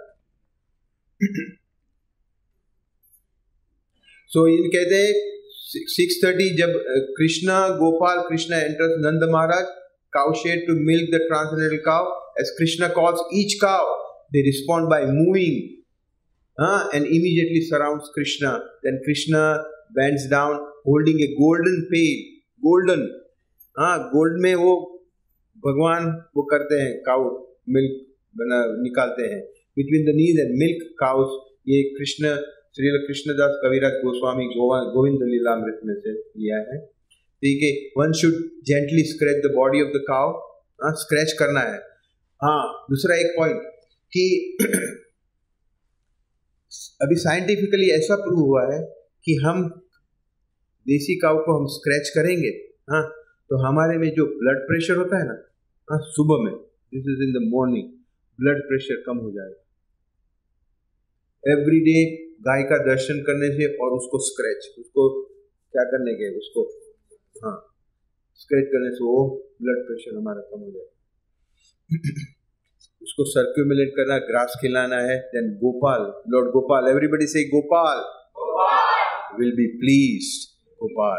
सो इन कहते हैं सिक्स थर्टी जब Krishna Gopal Krishna enters Nanda Maharaj cow shed to milk the transcendental cow. As Krishna calls each cow, they respond by moving uh, and immediately surrounds Krishna. Then Krishna bends down holding a golden pail. Golden, हाँ गोल्ड में वो भगवान वो करते हैं, काउ मिल्क बना निकालते हैं। Between the knees and milk cows, ये कृष्ण श्री कृष्णदास कविराज गोस्वामी गोविंद लीलामृत में से लिया है। ठीक है, one should gently scratch the body of the cow, हाँ स्क्रैच करना है। हाँ दूसरा एक पॉइंट कि अभी साइंटिफिकली ऐसा प्रूव हुआ है कि हम देसी काउ को हम स्क्रैच करेंगे, हाँ तो हमारे में जो ब्लड प्रेशर होता है ना, हाँ सुबह में, this is in the morning, blood pressure कम हो जाएगा। एवरी डे गाय का दर्शन करने से और उसको स्क्रैच, उसको क्या करने के, उसको हाँ स्क्रैच करने से वो ब्लड प्रेशर हमारा कम हो जाएगा। उसको सर्क्यूमुलेट करना, ग्रास खिलाना है। Then Gopal, lord Gopal, everybody से Gopal will be pleased, Gopal.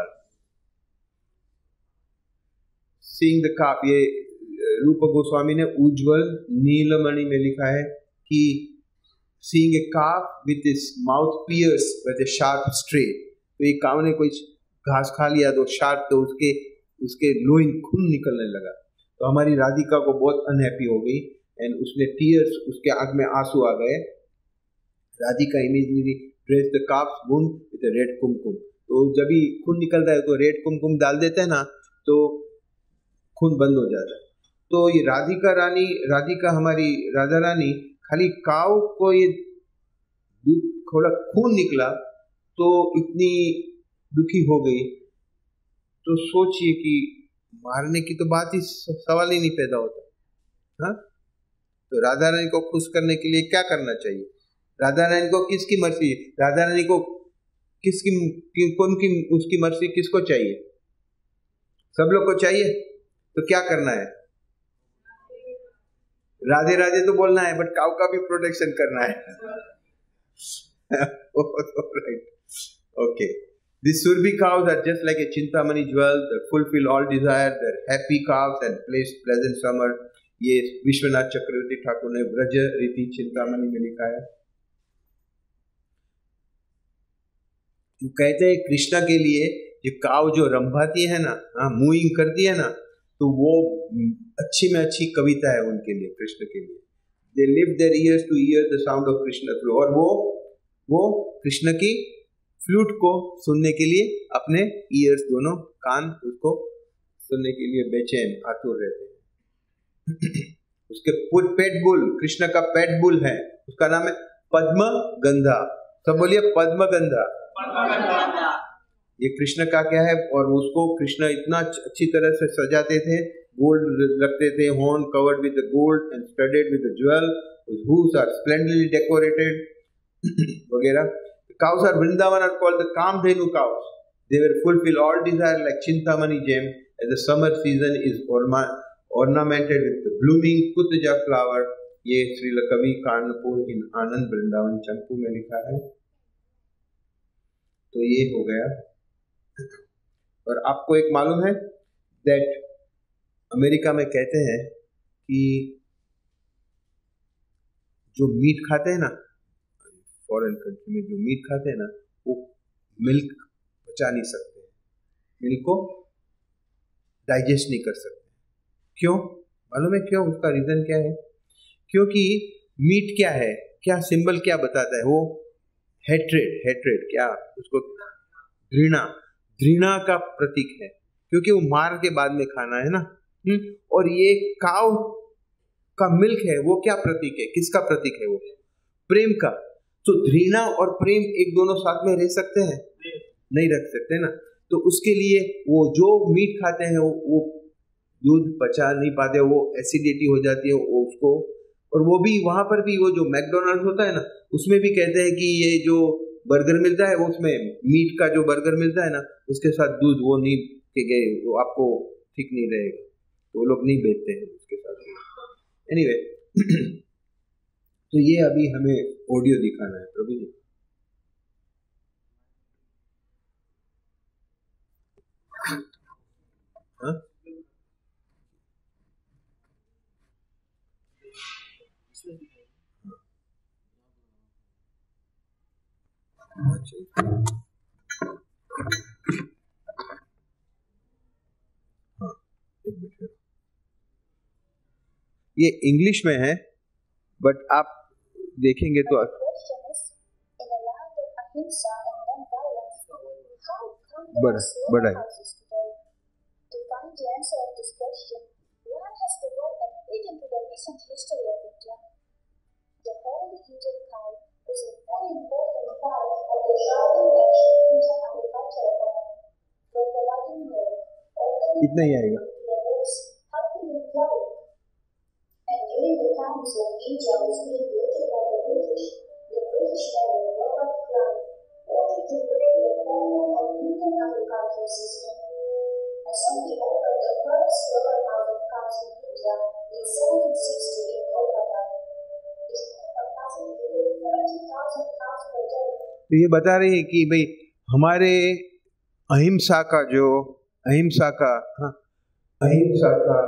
Seeing the calf, ये रूप गोस्वामी ने उज्जवल नीलमणि में लिखा है कि seeing a calf with his mouth pierce with a sharp straight, तो ये काव ने कोई घास खा लिया तो शार्प, तो उसके उसके लोइन खून निकलने लगा। तो हमारी राधिका को बहुत अनहैप्पी हो गई एंड उसने टीयर्स, उसके आंख में आंसू आ गए। Radhika immediately dress the calf wound with a red kumkum, तो जब भी खून निकलता है तो रेड कुमकुम डाल देते हैं ना, तो खून बंद हो जाता है। तो ये राधिका रानी, राधिका हमारी राधा रानी, खाली काव को ये थोड़ा खून निकला तो इतनी दुखी हो गई। तो सोचिए कि मारने की तो बात ही सवाल ही नहीं पैदा होता। हाँ, तो राधा रानी को खुश करने के लिए क्या करना चाहिए? राधा रानी को किसकी मर्जी, राधा रानी को किसकी कि, कौन की उसकी मर्जी किसको चाहिए? सब लोग को चाहिए। तो क्या करना है? राधे राधे तो बोलना है, बट काऊ का भी प्रोटेक्शन करना है। Okay, these Surbi cows are just like a Chintamani jewel that fulfill all desire. They're happy cows and place pleasant summer. ये विश्वनाथ चक्रवर्ती ठाकुर ने ब्रज रीति चिंतामणि में लिखा है। तो कहते हैं कृष्णा के लिए ये काव जो रंभाती है ना, हाँ मूइंग करती है ना, तो वो अच्छी में अच्छी कविता है उनके लिए, कृष्ण के लिए। They lift their ears to hear the sound of Krishna flute, और वो वो कृष्ण की फ्लूट को सुनने के लिए अपने ईयर्स, दोनों कान उसको सुनने के लिए बेचैन आतुर रहते हैं। उसके पेट बुल, कृष्ण का पेट बुल है, उसका नाम है पद्म गंधा। सब बोलिए पद्म गंधा। ये कृष्ण का क्या है, और उसको कृष्ण इतना अच्छी तरह से सजाते थे, गोल्ड रखते थे, horn covered with gold and studded with jewel, hooves are splendidly decorated वगैरह। Cows are Vrindavan are called the Kamdhenu cows. They will fulfill all desire like Chintamani gem, as the summer season is orma, ornamented with the blooming Kutja flower. ये श्रील कवि कानपुर इन आनंद वृंदावन चंपू में लिखा है। तो ये हो गया। और आपको एक मालूम है that अमेरिका में कहते हैं कि जो मीट खाते हैं ना, फॉरेन कंट्री में जो मीट खाते हैं ना, वो मिल्क पचा नहीं सकते, मिल्क को डाइजेस्ट नहीं कर सकते। क्यों मालूम है क्यों? उसका रीजन क्या है? क्योंकि मीट क्या है, क्या सिंबल क्या बताता है? वो हेट्रेड, हेट्रेड क्या, उसको घृणा, घृणा का प्रतीक है, क्योंकि वो मार के बाद में खाना है ना। और ये काव का मिल्क है, वो क्या प्रतीक है, किसका प्रतीक है? वो प्रेम का। तो घृणा और प्रेम एक दोनों साथ में रह सकते हैं? नहीं रख सकते ना। तो उसके लिए वो जो मीट खाते हैं वो, वो दूध पचा नहीं पाते, वो एसिडिटी हो जाती है वो उसको। और वो भी वहां पर भी वो जो मैकडोनल्ड्स होता है ना, उसमें भी कहते हैं कि ये जो बर्गर मिलता है वो, उसमें मीट का जो बर्गर मिलता है ना, उसके साथ दूध वो नहीं के गए, वो आपको ठीक नहीं रहेगा, तो वो लोग नहीं बेचते हैं उसके साथ। एनीवे anyway, तो ये अभी हमें ऑडियो दिखाना है प्रभु जी। हाँ? अच्छा, हाँ एक मिनट, ये इंग्लिश में है बट आप देखेंगे तो बड़ा बड़ा है। इतना ही आएगा। system. And so he opened the first slaughterhouse of cows in India in seventeen sixty in Kolkata. It had a capacity to feed thirty thousand cows per day. तो ये बता रहे हैं कि भाई हमारे अहिंसा का जो अहिंसा का हाँ अहिंसा का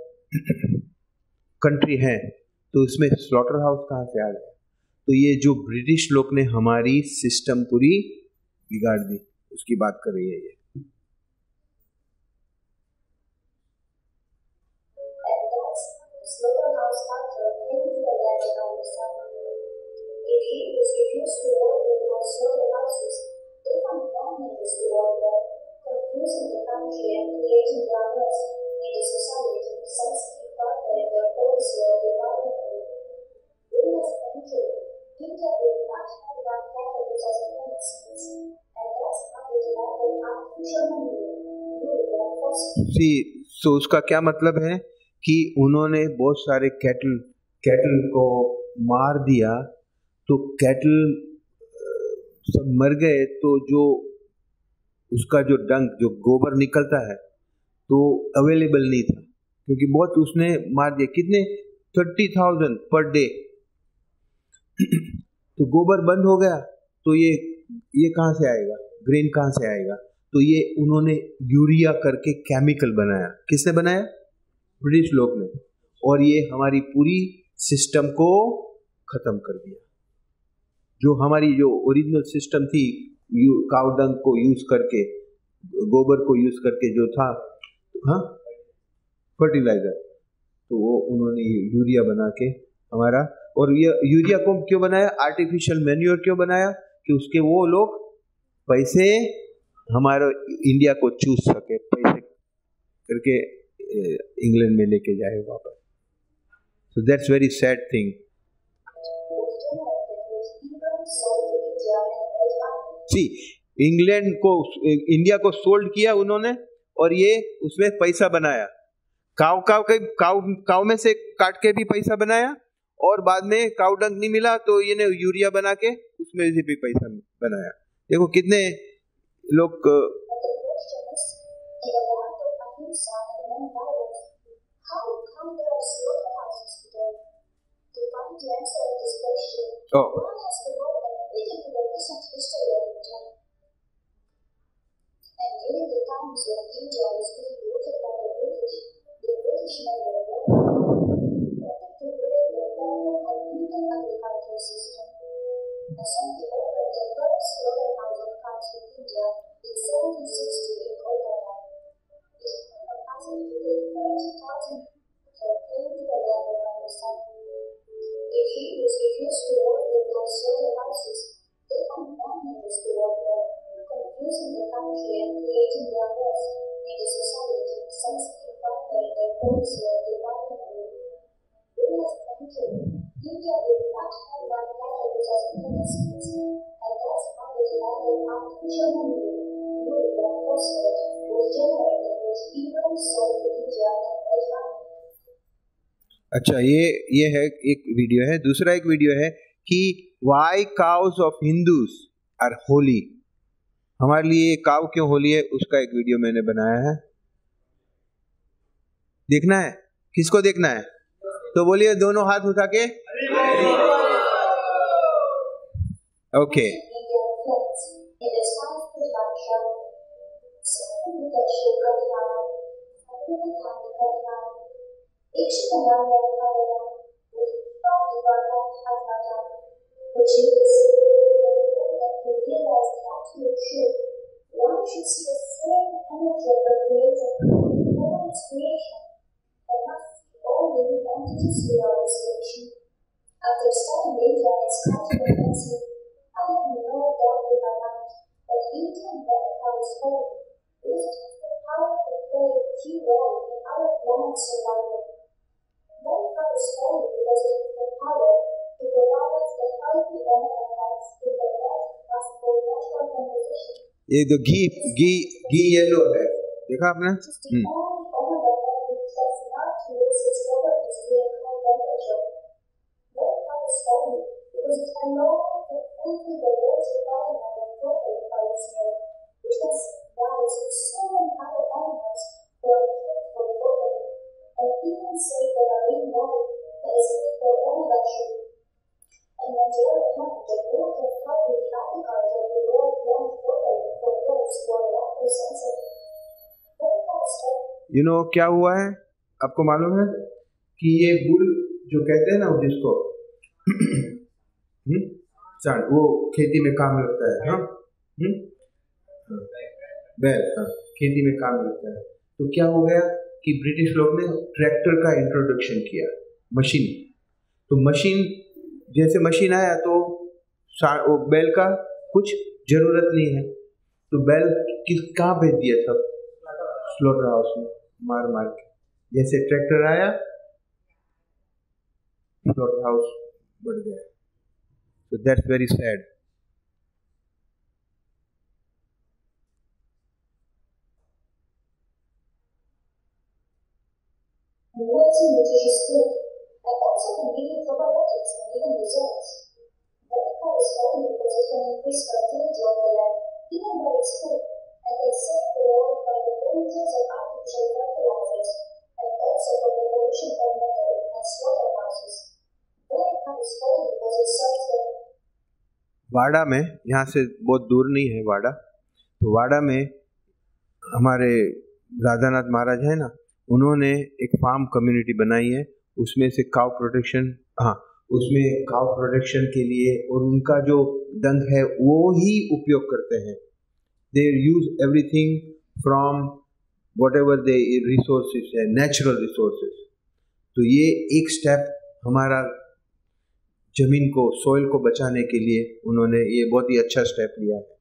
कंट्री है, तो उसमें स्लॉटर हाउस कहाँ से आ गया? तो ये जो ब्रिटिश लोग ने हमारी सिस्टम पूरी बिगाड़ दी, उसकी बात कर रही है ये। सी सो उसका क्या मतलब है कि उन्होंने बहुत सारे कैटल कैटल को मार दिया, तो कैटल सब मर गए, तो जो उसका जो डंक जो गोबर निकलता है तो अवेलेबल नहीं था, क्योंकि बहुत उसने मार दिया। कितने थर्टी थाउजेंड पर डे, तो गोबर बंद हो गया, तो ये ये कहाँ से आएगा, ग्रेन कहाँ से आएगा? तो ये उन्होंने यूरिया करके केमिकल बनाया। किसने बनाया? ब्रिटिश लोग ने। और ये हमारी पूरी सिस्टम को खत्म कर दिया। जो हमारी जो ओरिजिनल सिस्टम थी, काउ डंग को यूज करके, गोबर को यूज करके जो था हाँ फर्टिलाइजर, तो वो उन्होंने यूरिया बना के हमारा, और ये यूरिया को क्यों बनाया? आर्टिफिशियल मैन्योर क्यों बनाया? कि उसके वो लोग पैसे हमारे इंडिया को चूस सके, पैसे करके इंग्लैंड में लेके जाए वापस। So that's very sad thing. See England को इंडिया को सोल्ड किया उन्होंने, और ये उसमें पैसा बनाया। काव काव के काव काव में से काट के भी पैसा बनाया, और बाद में काव डंग नहीं मिला तो ये ने यूरिया बना के उसमें से भी पैसा बनाया। देखो कितने लोग अच्छा ये ये है एक वीडियो है। दूसरा एक वीडियो है कि why cows of Hindus are holy. हमारे लिए काउ क्यों होली है, उसका एक वीडियो मैंने बनाया है। देखना है? किसको देखना है? तो बोलिए दोनों हाथ उठा के। ओके ये तो घी घी घी येलो है, देखा आपने? Because यू नो क्या हुआ है, आपको मालूम है कि ये बुल जो कहते हैं ना जिसको हम्म सांड, वो खेती में काम लगता है। हाँ हम्म बैल, हाँ खेती में काम लगता है। तो क्या हो गया कि ब्रिटिश लोग ने ट्रैक्टर का इंट्रोडक्शन किया, मशीन। तो मशीन जैसे मशीन आया तो वो बैल का कुछ जरूरत नहीं है, तो बैल किस कहाँ भेज दिया, सब स्लॉटर हाउस में मार मार के। जैसे ट्रैक्टर आया स्लॉटर हाउस बढ़ गया। So that's very sad. Multi nutritious food and also can give you probiotics and even desserts. Vedica is holy because it can increase fertility of the land even by its food and can save the world by the dangers of artificial fertilizers and also from the pollution of methane and slaughterhouses. Vedica is holy because it serves the वाड़ा में, यहाँ से बहुत दूर नहीं है वाड़ा, तो वाड़ा में हमारे राधानाथ महाराज है ना, उन्होंने एक फार्म कम्युनिटी बनाई है। उसमें से काउ प्रोटेक्शन, हाँ उसमें काउ प्रोटेक्शन के लिए और उनका जो डंग है वो ही उपयोग करते हैं। They use everything from whatever they resources है, नेचुरल रिसोर्सेज। तो ये एक स्टेप हमारा जमीन को, सॉइल को बचाने के लिए उन्होंने ये बहुत ही अच्छा स्टेप लिया है।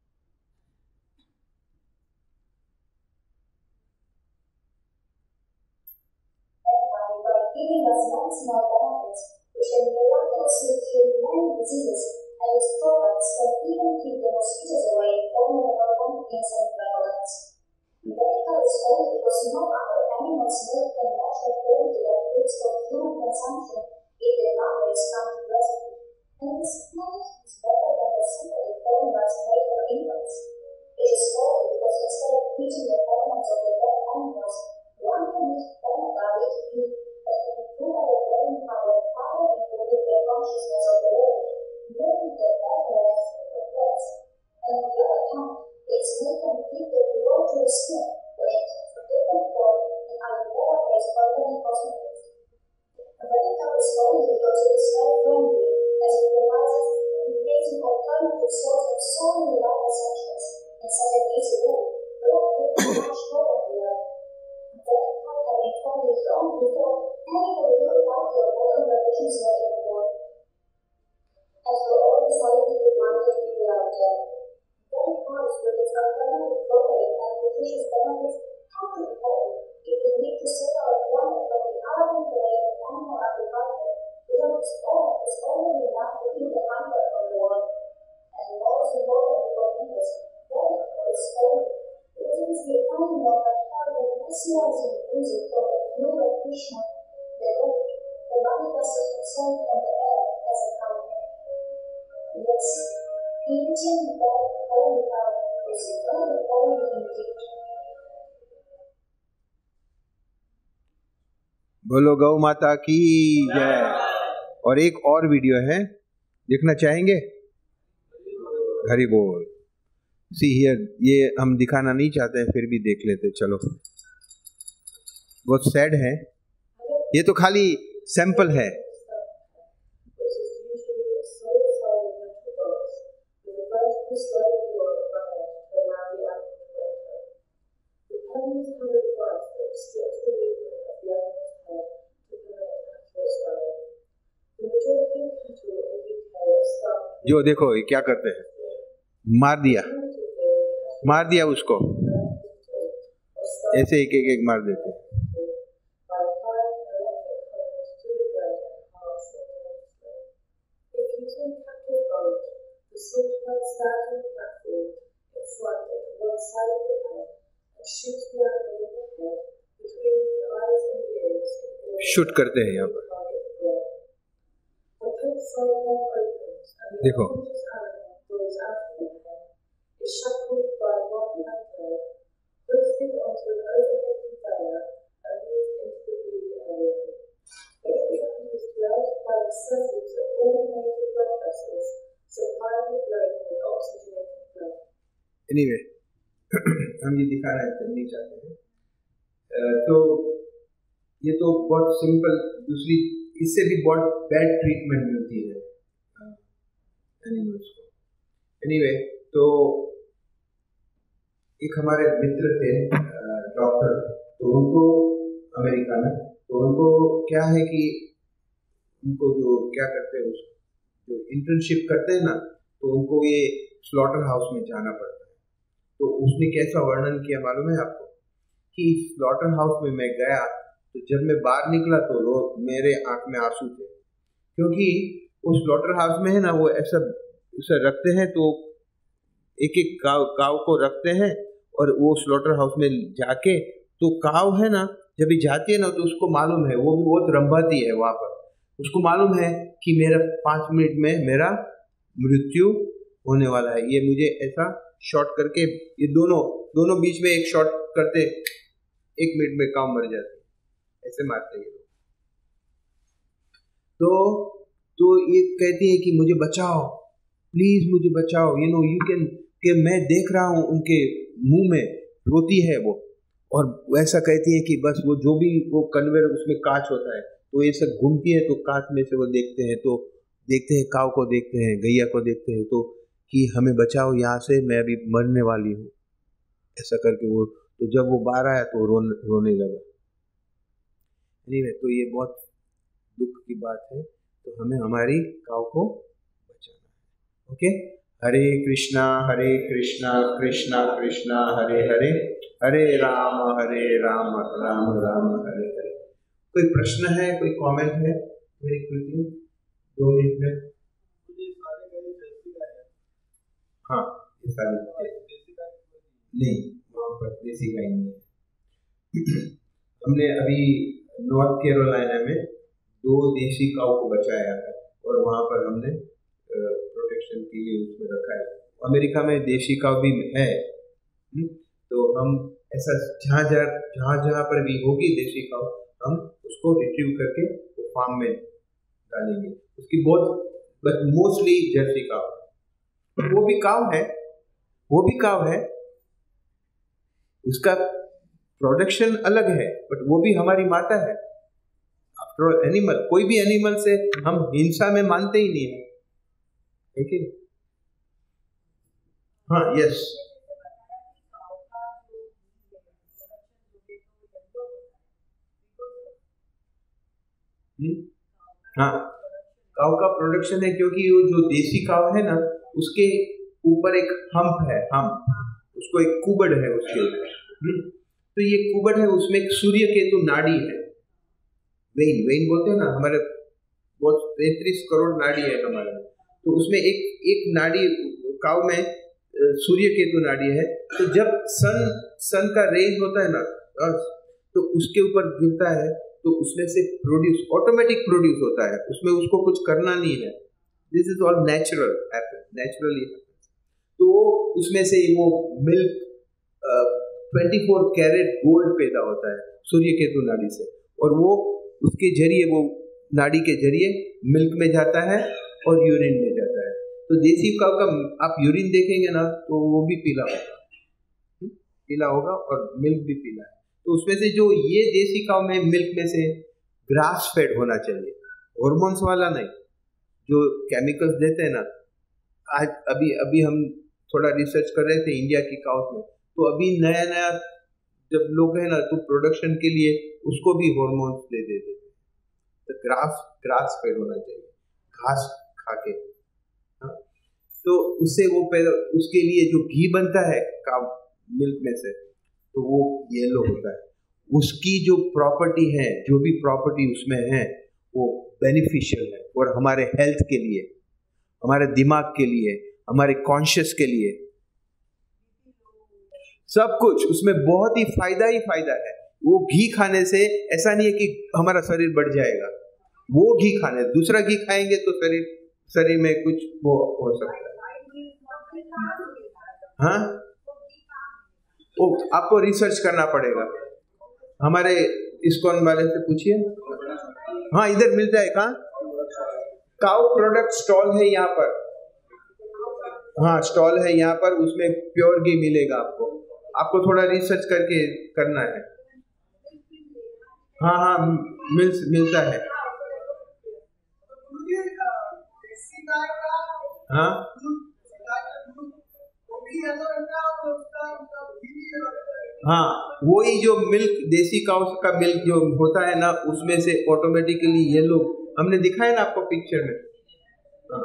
giving us medicinal benefits which can miraculously cure many diseases, and its products can even keep the mosquitoes away from the organic insect repellents. Vedica is holy because no other animal's milk can match the quality that fits for human consumption if the mother is found present. And this plant is better than the synthetic formulas made for infants. It is holy because instead of eating the hormones of the dead animals, one can eat omega-rich ghee that can improve our brain power, further improving the consciousness of the world, making the better and safer place. And on the other hand, its milk can give the glow to your skin when it takes a different form in Ayurveda-based organic cosmetics. Vedica is holy because it is very friendly, as it provides us an amazing alternative source of so many life essentials in such an easy way, without taking much toll on the earth. Vedica had been holy long before any political party or modern religions were even born. And for all the scientific-minded people out there, Vedica is with its alternative protein and nutritious benefits have to be holy if we need to save our planet from the alarming rate of animal agriculture, which on its own is already enough to kill the hunger from the world. And most importantly for Hindus, Vedica is holy because it is the animal that heard the mesmerizing music from the flute of Krishna, the Lord, who manifested himself on the earth as a cow. Yes, Indian Vedic holy cow is very holy indeed. बोलो गौ माता की जय। और एक और वीडियो है, देखना चाहेंगे? हरि बोल। सी हियर, ये हम दिखाना नहीं चाहते हैं फिर भी देख लेते, चलो। बहुत सैड है, ये तो खाली सैंपल है। जो देखो ये क्या करते हैं, मार दिया मार दिया उसको, ऐसे एक एक एक मार देते हैं। शूट करते हैं यहाँ पर, देखो एनीवे anyway, हम ये दिखाना नहीं चाहते हैं। तो ये तो बहुत सिंपल, दूसरी इससे भी बहुत बैड ट्रीटमेंट मिलती है एनिमल्स को। एनीवे, तो एक हमारे मित्र थे डॉक्टर, तो उनको अमेरिका में, तो उनको क्या है कि उनको जो क्या करते हैं, उस जो इंटर्नशिप करते हैं ना, तो उनको ये स्लॉटर हाउस में जाना पड़ता है। तो उसने कैसा वर्णन किया मालूम है आपको, कि स्लॉटर हाउस में मैं गया, तो जब मैं बाहर निकला तो रो मेरे आंख में आंसू थे, क्योंकि उस स्लॉटर हाउस में है ना, वो ऐसा ऐसा रखते हैं, तो एक एक काव काव को रखते हैं, और वो स्लॉटर हाउस में जाके, तो काव है ना, जब भी जाती है ना, तो उसको मालूम है, वो भी बहुत रंभाती है वहाँ पर, उसको मालूम है कि मेरा पाँच मिनट में मेरा मृत्यु होने वाला है। ये मुझे ऐसा शॉट करके, ये दोनों दोनों बीच में एक शॉट करते, एक मिनट में काव मर जाते, ऐसे मारते हैं। तो तो ये कहती है कि मुझे बचाओ, प्लीज मुझे बचाओ, यू नो यू कैन, कि मैं देख रहा हूँ उनके मुंह में रोती है वो, और वैसा कहती है कि बस वो जो भी वो कन्वेयर उसमें कांच होता है, तो ये सब घूमती है, तो कांच में से वो देखते हैं, तो देखते हैं काव को, देखते हैं गैया को, देखते हैं, तो कि हमें बचाओ यहाँ से, मैं अभी मरने वाली हूँ, ऐसा करके वो, तो जब वो बाहर आया तो रो, रोने लगा। नहीं, तो ये बहुत दुख की बात है, तो हमें हमारी काव को बचाना है। ओके, हरे कृष्णा हरे कृष्णा कृष्णा कृष्णा हरे हरे, हरे राम हरे राम राम राम हरे हरे। कोई प्रश्न है, कोई कमेंट है मेरी कृति दो मिनट में? हाँ, ये सारी नहीं, वहाँ पर देसी गाय नहीं है। हमने अभी नॉर्थ कैरोलिना में दो देसी काऊ को बचाया है, और वहाँ पर हमने प्रोटेक्शन के लिए उसमें रखा है। अमेरिका में देसी काऊ भी है, तो हम ऐसा जहाँ जहाँ जहाँ जहाँ पर भी होगी देसी काऊ, हम उसको रिट्रीव करके वो फार्म में डालेंगे। उसकी बहुत, बट मोस्टली जर्सी काऊ, वो भी काऊ है, वो भी काऊ है, उसका प्रोडक्शन अलग है, बट वो भी हमारी माता है। आफ्टर ऑल एनिमल, कोई भी एनिमल से हम हिंसा में मानते ही नहीं है, ठीक है? हाँ, यस, हाँ, काव का प्रोडक्शन है, क्योंकि वो जो देसी काव है ना, उसके ऊपर एक हम्प है, हम्प, उसको एक कुबड़ है उसके ऊपर, तो ये कुबड़ है, उसमें एक सूर्य केतु नाड़ी है, वेन वेन बोलते हैं ना, हमारे बहुत तैंतीस करोड़ नाड़ी है हमारे, तो उसमें एक एक नाड़ी काव में सूर्य केतु नाड़ी है। तो जब सन सन का रेज होता है ना, तो उसके ऊपर गिरता है, तो उसमें से प्रोड्यूस, ऑटोमेटिक प्रोड्यूस होता है, उसमें उसको कुछ करना नहीं है, this is all natural happen, naturally. तो उसमें से वो milk twenty four carat gold पैदा होता है सूर्य केतु नाड़ी से, और वो उसके जरिए, वो नाड़ी के जरिए मिल्क में जाता है और यूरिन में जाता है। तो देसी काऊ का आप यूरिन देखेंगे ना, तो वो भी पीला होगा, पीला होगा, और मिल्क भी पीला है। तो उसमें से जो ये देसी काऊ में मिल्क में से ग्रास फेड होना चाहिए, हॉर्मोन्स वाला नहीं, जो केमिकल्स देते हैं ना। आज अभी अभी हम थोड़ा रिसर्च कर रहे थे इंडिया की काउस में, तो अभी नया नया जब लोग हैं ना, तो प्रोडक्शन के लिए उसको भी हॉर्मोन्स दे देते थे। तो ग्रास ग्रास फेड होना चाहिए, घास खा के, हाँ? तो उससे वो पैदा, उसके लिए जो घी बनता है काऊ मिल्क में से, तो वो येलो होता है। उसकी जो प्रॉपर्टी है, जो भी प्रॉपर्टी उसमें है, वो बेनिफिशियल है, और हमारे हेल्थ के लिए, हमारे दिमाग के लिए, हमारे कॉन्शियस के लिए, सब कुछ उसमें बहुत ही फायदा ही फायदा है। वो घी खाने से ऐसा नहीं है कि हमारा शरीर बढ़ जाएगा, वो घी खाने, दूसरा घी खाएंगे तो शरीर शरीर में कुछ वो हो सकता है। हाँ, वो आपको रिसर्च करना पड़ेगा, हमारे इस्कॉन वाले से पूछिए। हाँ, इधर मिलता है। कहाँ? काउ प्रोडक्ट स्टॉल है यहाँ पर, हाँ स्टॉल है यहाँ पर, उसमें प्योर घी मिलेगा आपको। आपको थोड़ा रिसर्च करके करना है। हाँ हाँ मिल मिलता है। हाँ हाँ वही जो मिल्क देसी काउ का मिल्क जो होता है ना उसमें से ऑटोमेटिकली येलो हमने दिखाया ना आपको पिक्चर में। हाँ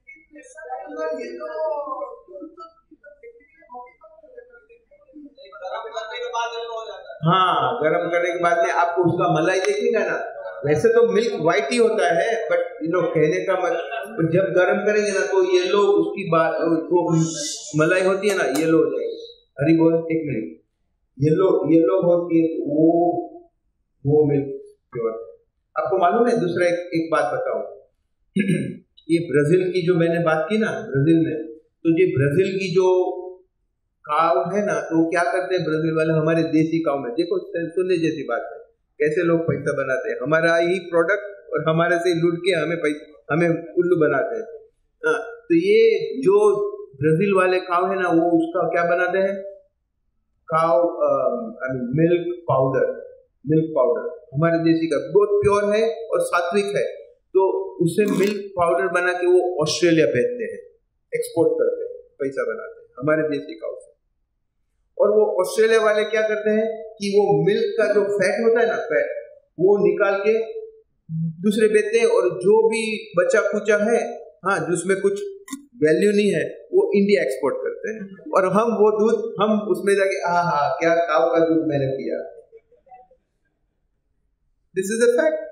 हाँ गरम करने के बाद में आपको उसका मलाई देखेगा ना, वैसे तो मिल्क व्हाइट ही होता है बट यू नो कहने का मतलब जब गरम करेंगे ना तो येलो उसकी बात वो मलाई होती है ना येलो हो जाएगी। हरी बोल एक मिनट, येलो येलो होती है तो वो वो मिल्क प्योर है। आपको मालूम है दूसरा एक, एक बात बताऊं ये ब्राजील की जो मैंने बात की ना ब्राजील में, तो ये ब्राजील की जो काव है ना तो क्या करते हैं ब्राजील वाले हमारे देसी काव में, देखो सुनने जैसी बात है कैसे लोग पैसा बनाते हैं, हमारा ही प्रोडक्ट और हमारे से लूट के हमें पैसा हमें उल्लू बनाते हैं। हाँ तो ये जो ब्राजील वाले काव है ना वो उसका क्या बनाते हैं cow I mean milk powder, milk powder हमारे देसी का बहुत प्योर है और सात्विक है, तो उससे मिल्क पाउडर बना के वो ऑस्ट्रेलिया भेजते हैं, एक्सपोर्ट करते हैं, पैसा बनाते हैं हमारे देसी काव से। और वो ऑस्ट्रेलिया वाले क्या करते हैं कि वो मिल्क का जो फैट होता है ना फैट वो निकाल के दूसरे बेचते हैं और जो भी बचा कुचा है हाँ जिसमें कुछ वैल्यू नहीं है वो इंडिया एक्सपोर्ट करते हैं और हम वो दूध हम उसमें जाके हाँ हाँ क्या काव का दूध मैंने पिया। This is a fact.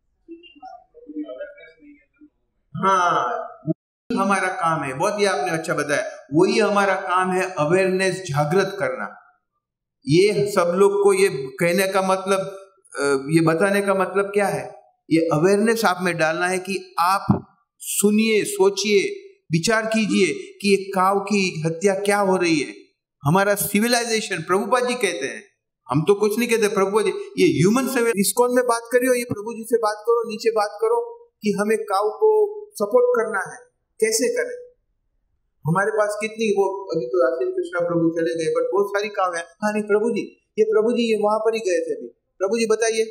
हाँ हमारा काम है, बहुत ही आपने अच्छा बताया, वही हमारा काम है अवेयरनेस जागृत करना। ये सब लोग को ये कहने का मतलब ये बताने का मतलब क्या है, ये अवेयरनेस आप में डालना है कि आप सुनिए सोचिए विचार कीजिए कि ये काव की हत्या क्या हो रही है। हमारा सिविलाइजेशन प्रभुपाद जी कहते हैं, हम तो कुछ नहीं कहते, प्रभुपाद जी ये ह्यूमन से इस्कॉन में बात करियो, ये प्रभु जी से बात करो, नीचे बात करो कि हमें काव को सपोर्ट करना है, कैसे करें। हमारे पास कितनी वो अभी तो राशिन कृष्णा प्रभु चले गए बट बहुत सारी काम है। हाँ नहीं प्रभु जी ये प्रभु जी ये वहां पर ही गए थे अभी, प्रभु जी बताइए।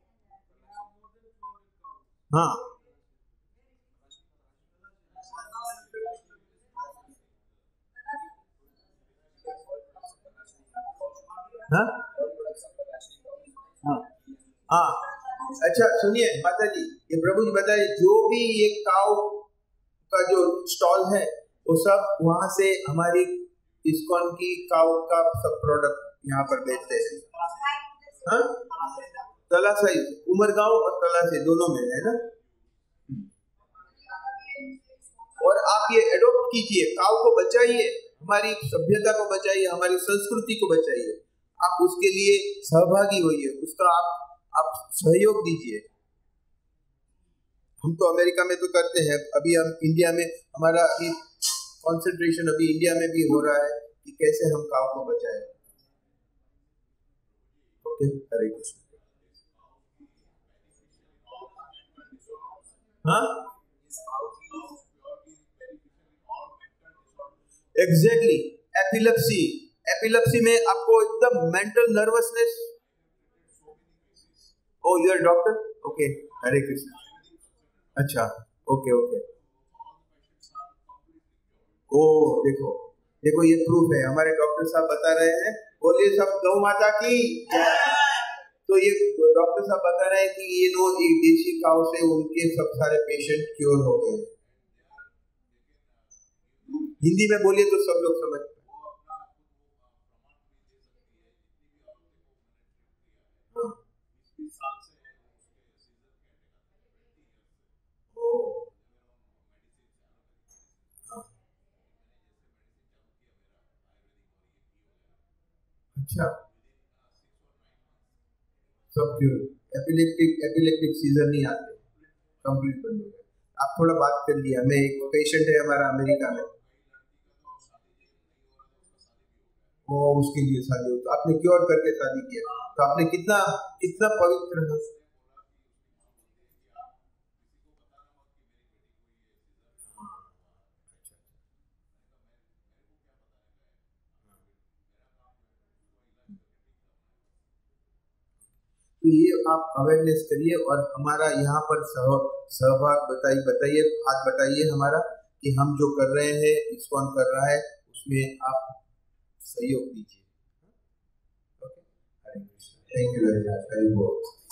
हाँ हाँ हाँ हाँ अच्छा सुनिए माता जी ये प्रभु जी बताइए जो भी ये काव का जो स्टॉल है वो सब वहां से हमारी इस्कॉन की काव का सब प्रोडक्ट यहाँ पर बेचते हैं। हाँ तलाशाई उमरगांव और तलाशाई दोनों में है ना। और आप ये एडॉप्ट कीजिए, काव को बचाइए, हमारी सभ्यता को बचाइए, हमारी संस्कृति को बचाइए, आप उसके लिए सहभागी होइए, उसका आप आप सहयोग दीजिए। हम तो अमेरिका में तो करते हैं, अभी हम इंडिया में हमारा अभी कंसंट्रेशन अभी इंडिया में भी हो रहा है कि कैसे हम काव को बचाएं। ओके हरे कृष्ण। हाँ एग्जैक्टली एपिलेप्सी, एपिलेप्सी में आपको एकदम mental nervousness. Oh you are doctor, okay Hare Krishna. अच्छा ओके ओके ओ देखो देखो ये प्रूफ है, हमारे डॉक्टर साहब बता रहे हैं, बोलिए सब गौ माता की। तो ये डॉक्टर साहब बता रहे हैं कि ये लोग एक देसी काव से उनके सब सारे पेशेंट क्योर हो गए। हिंदी में बोलिए तो सब लोग समझ। अच्छा सब क्योर, एपिलेप्टिक एपिलेप्टिक सीजर नहीं आते, कंप्लीट बंद हो गए। आप थोड़ा बात कर लिया, हमें एक पेशेंट है हमारा अमेरिका में, वो उसके लिए शादी हो, तो आपने क्योर करके शादी किया, तो आपने कितना कितना पवित्र है। तो ये आप अवेयरनेस करिए और हमारा यहाँ पर सह सहभाग बताइए बताइए हाथ बताइए हमारा कि हम जो कर रहे हैं इस्कॉन कर रहा है उसमें आप सहयोग दीजिए। Okay, Hare Krishna, thank you very much, Hari बोल।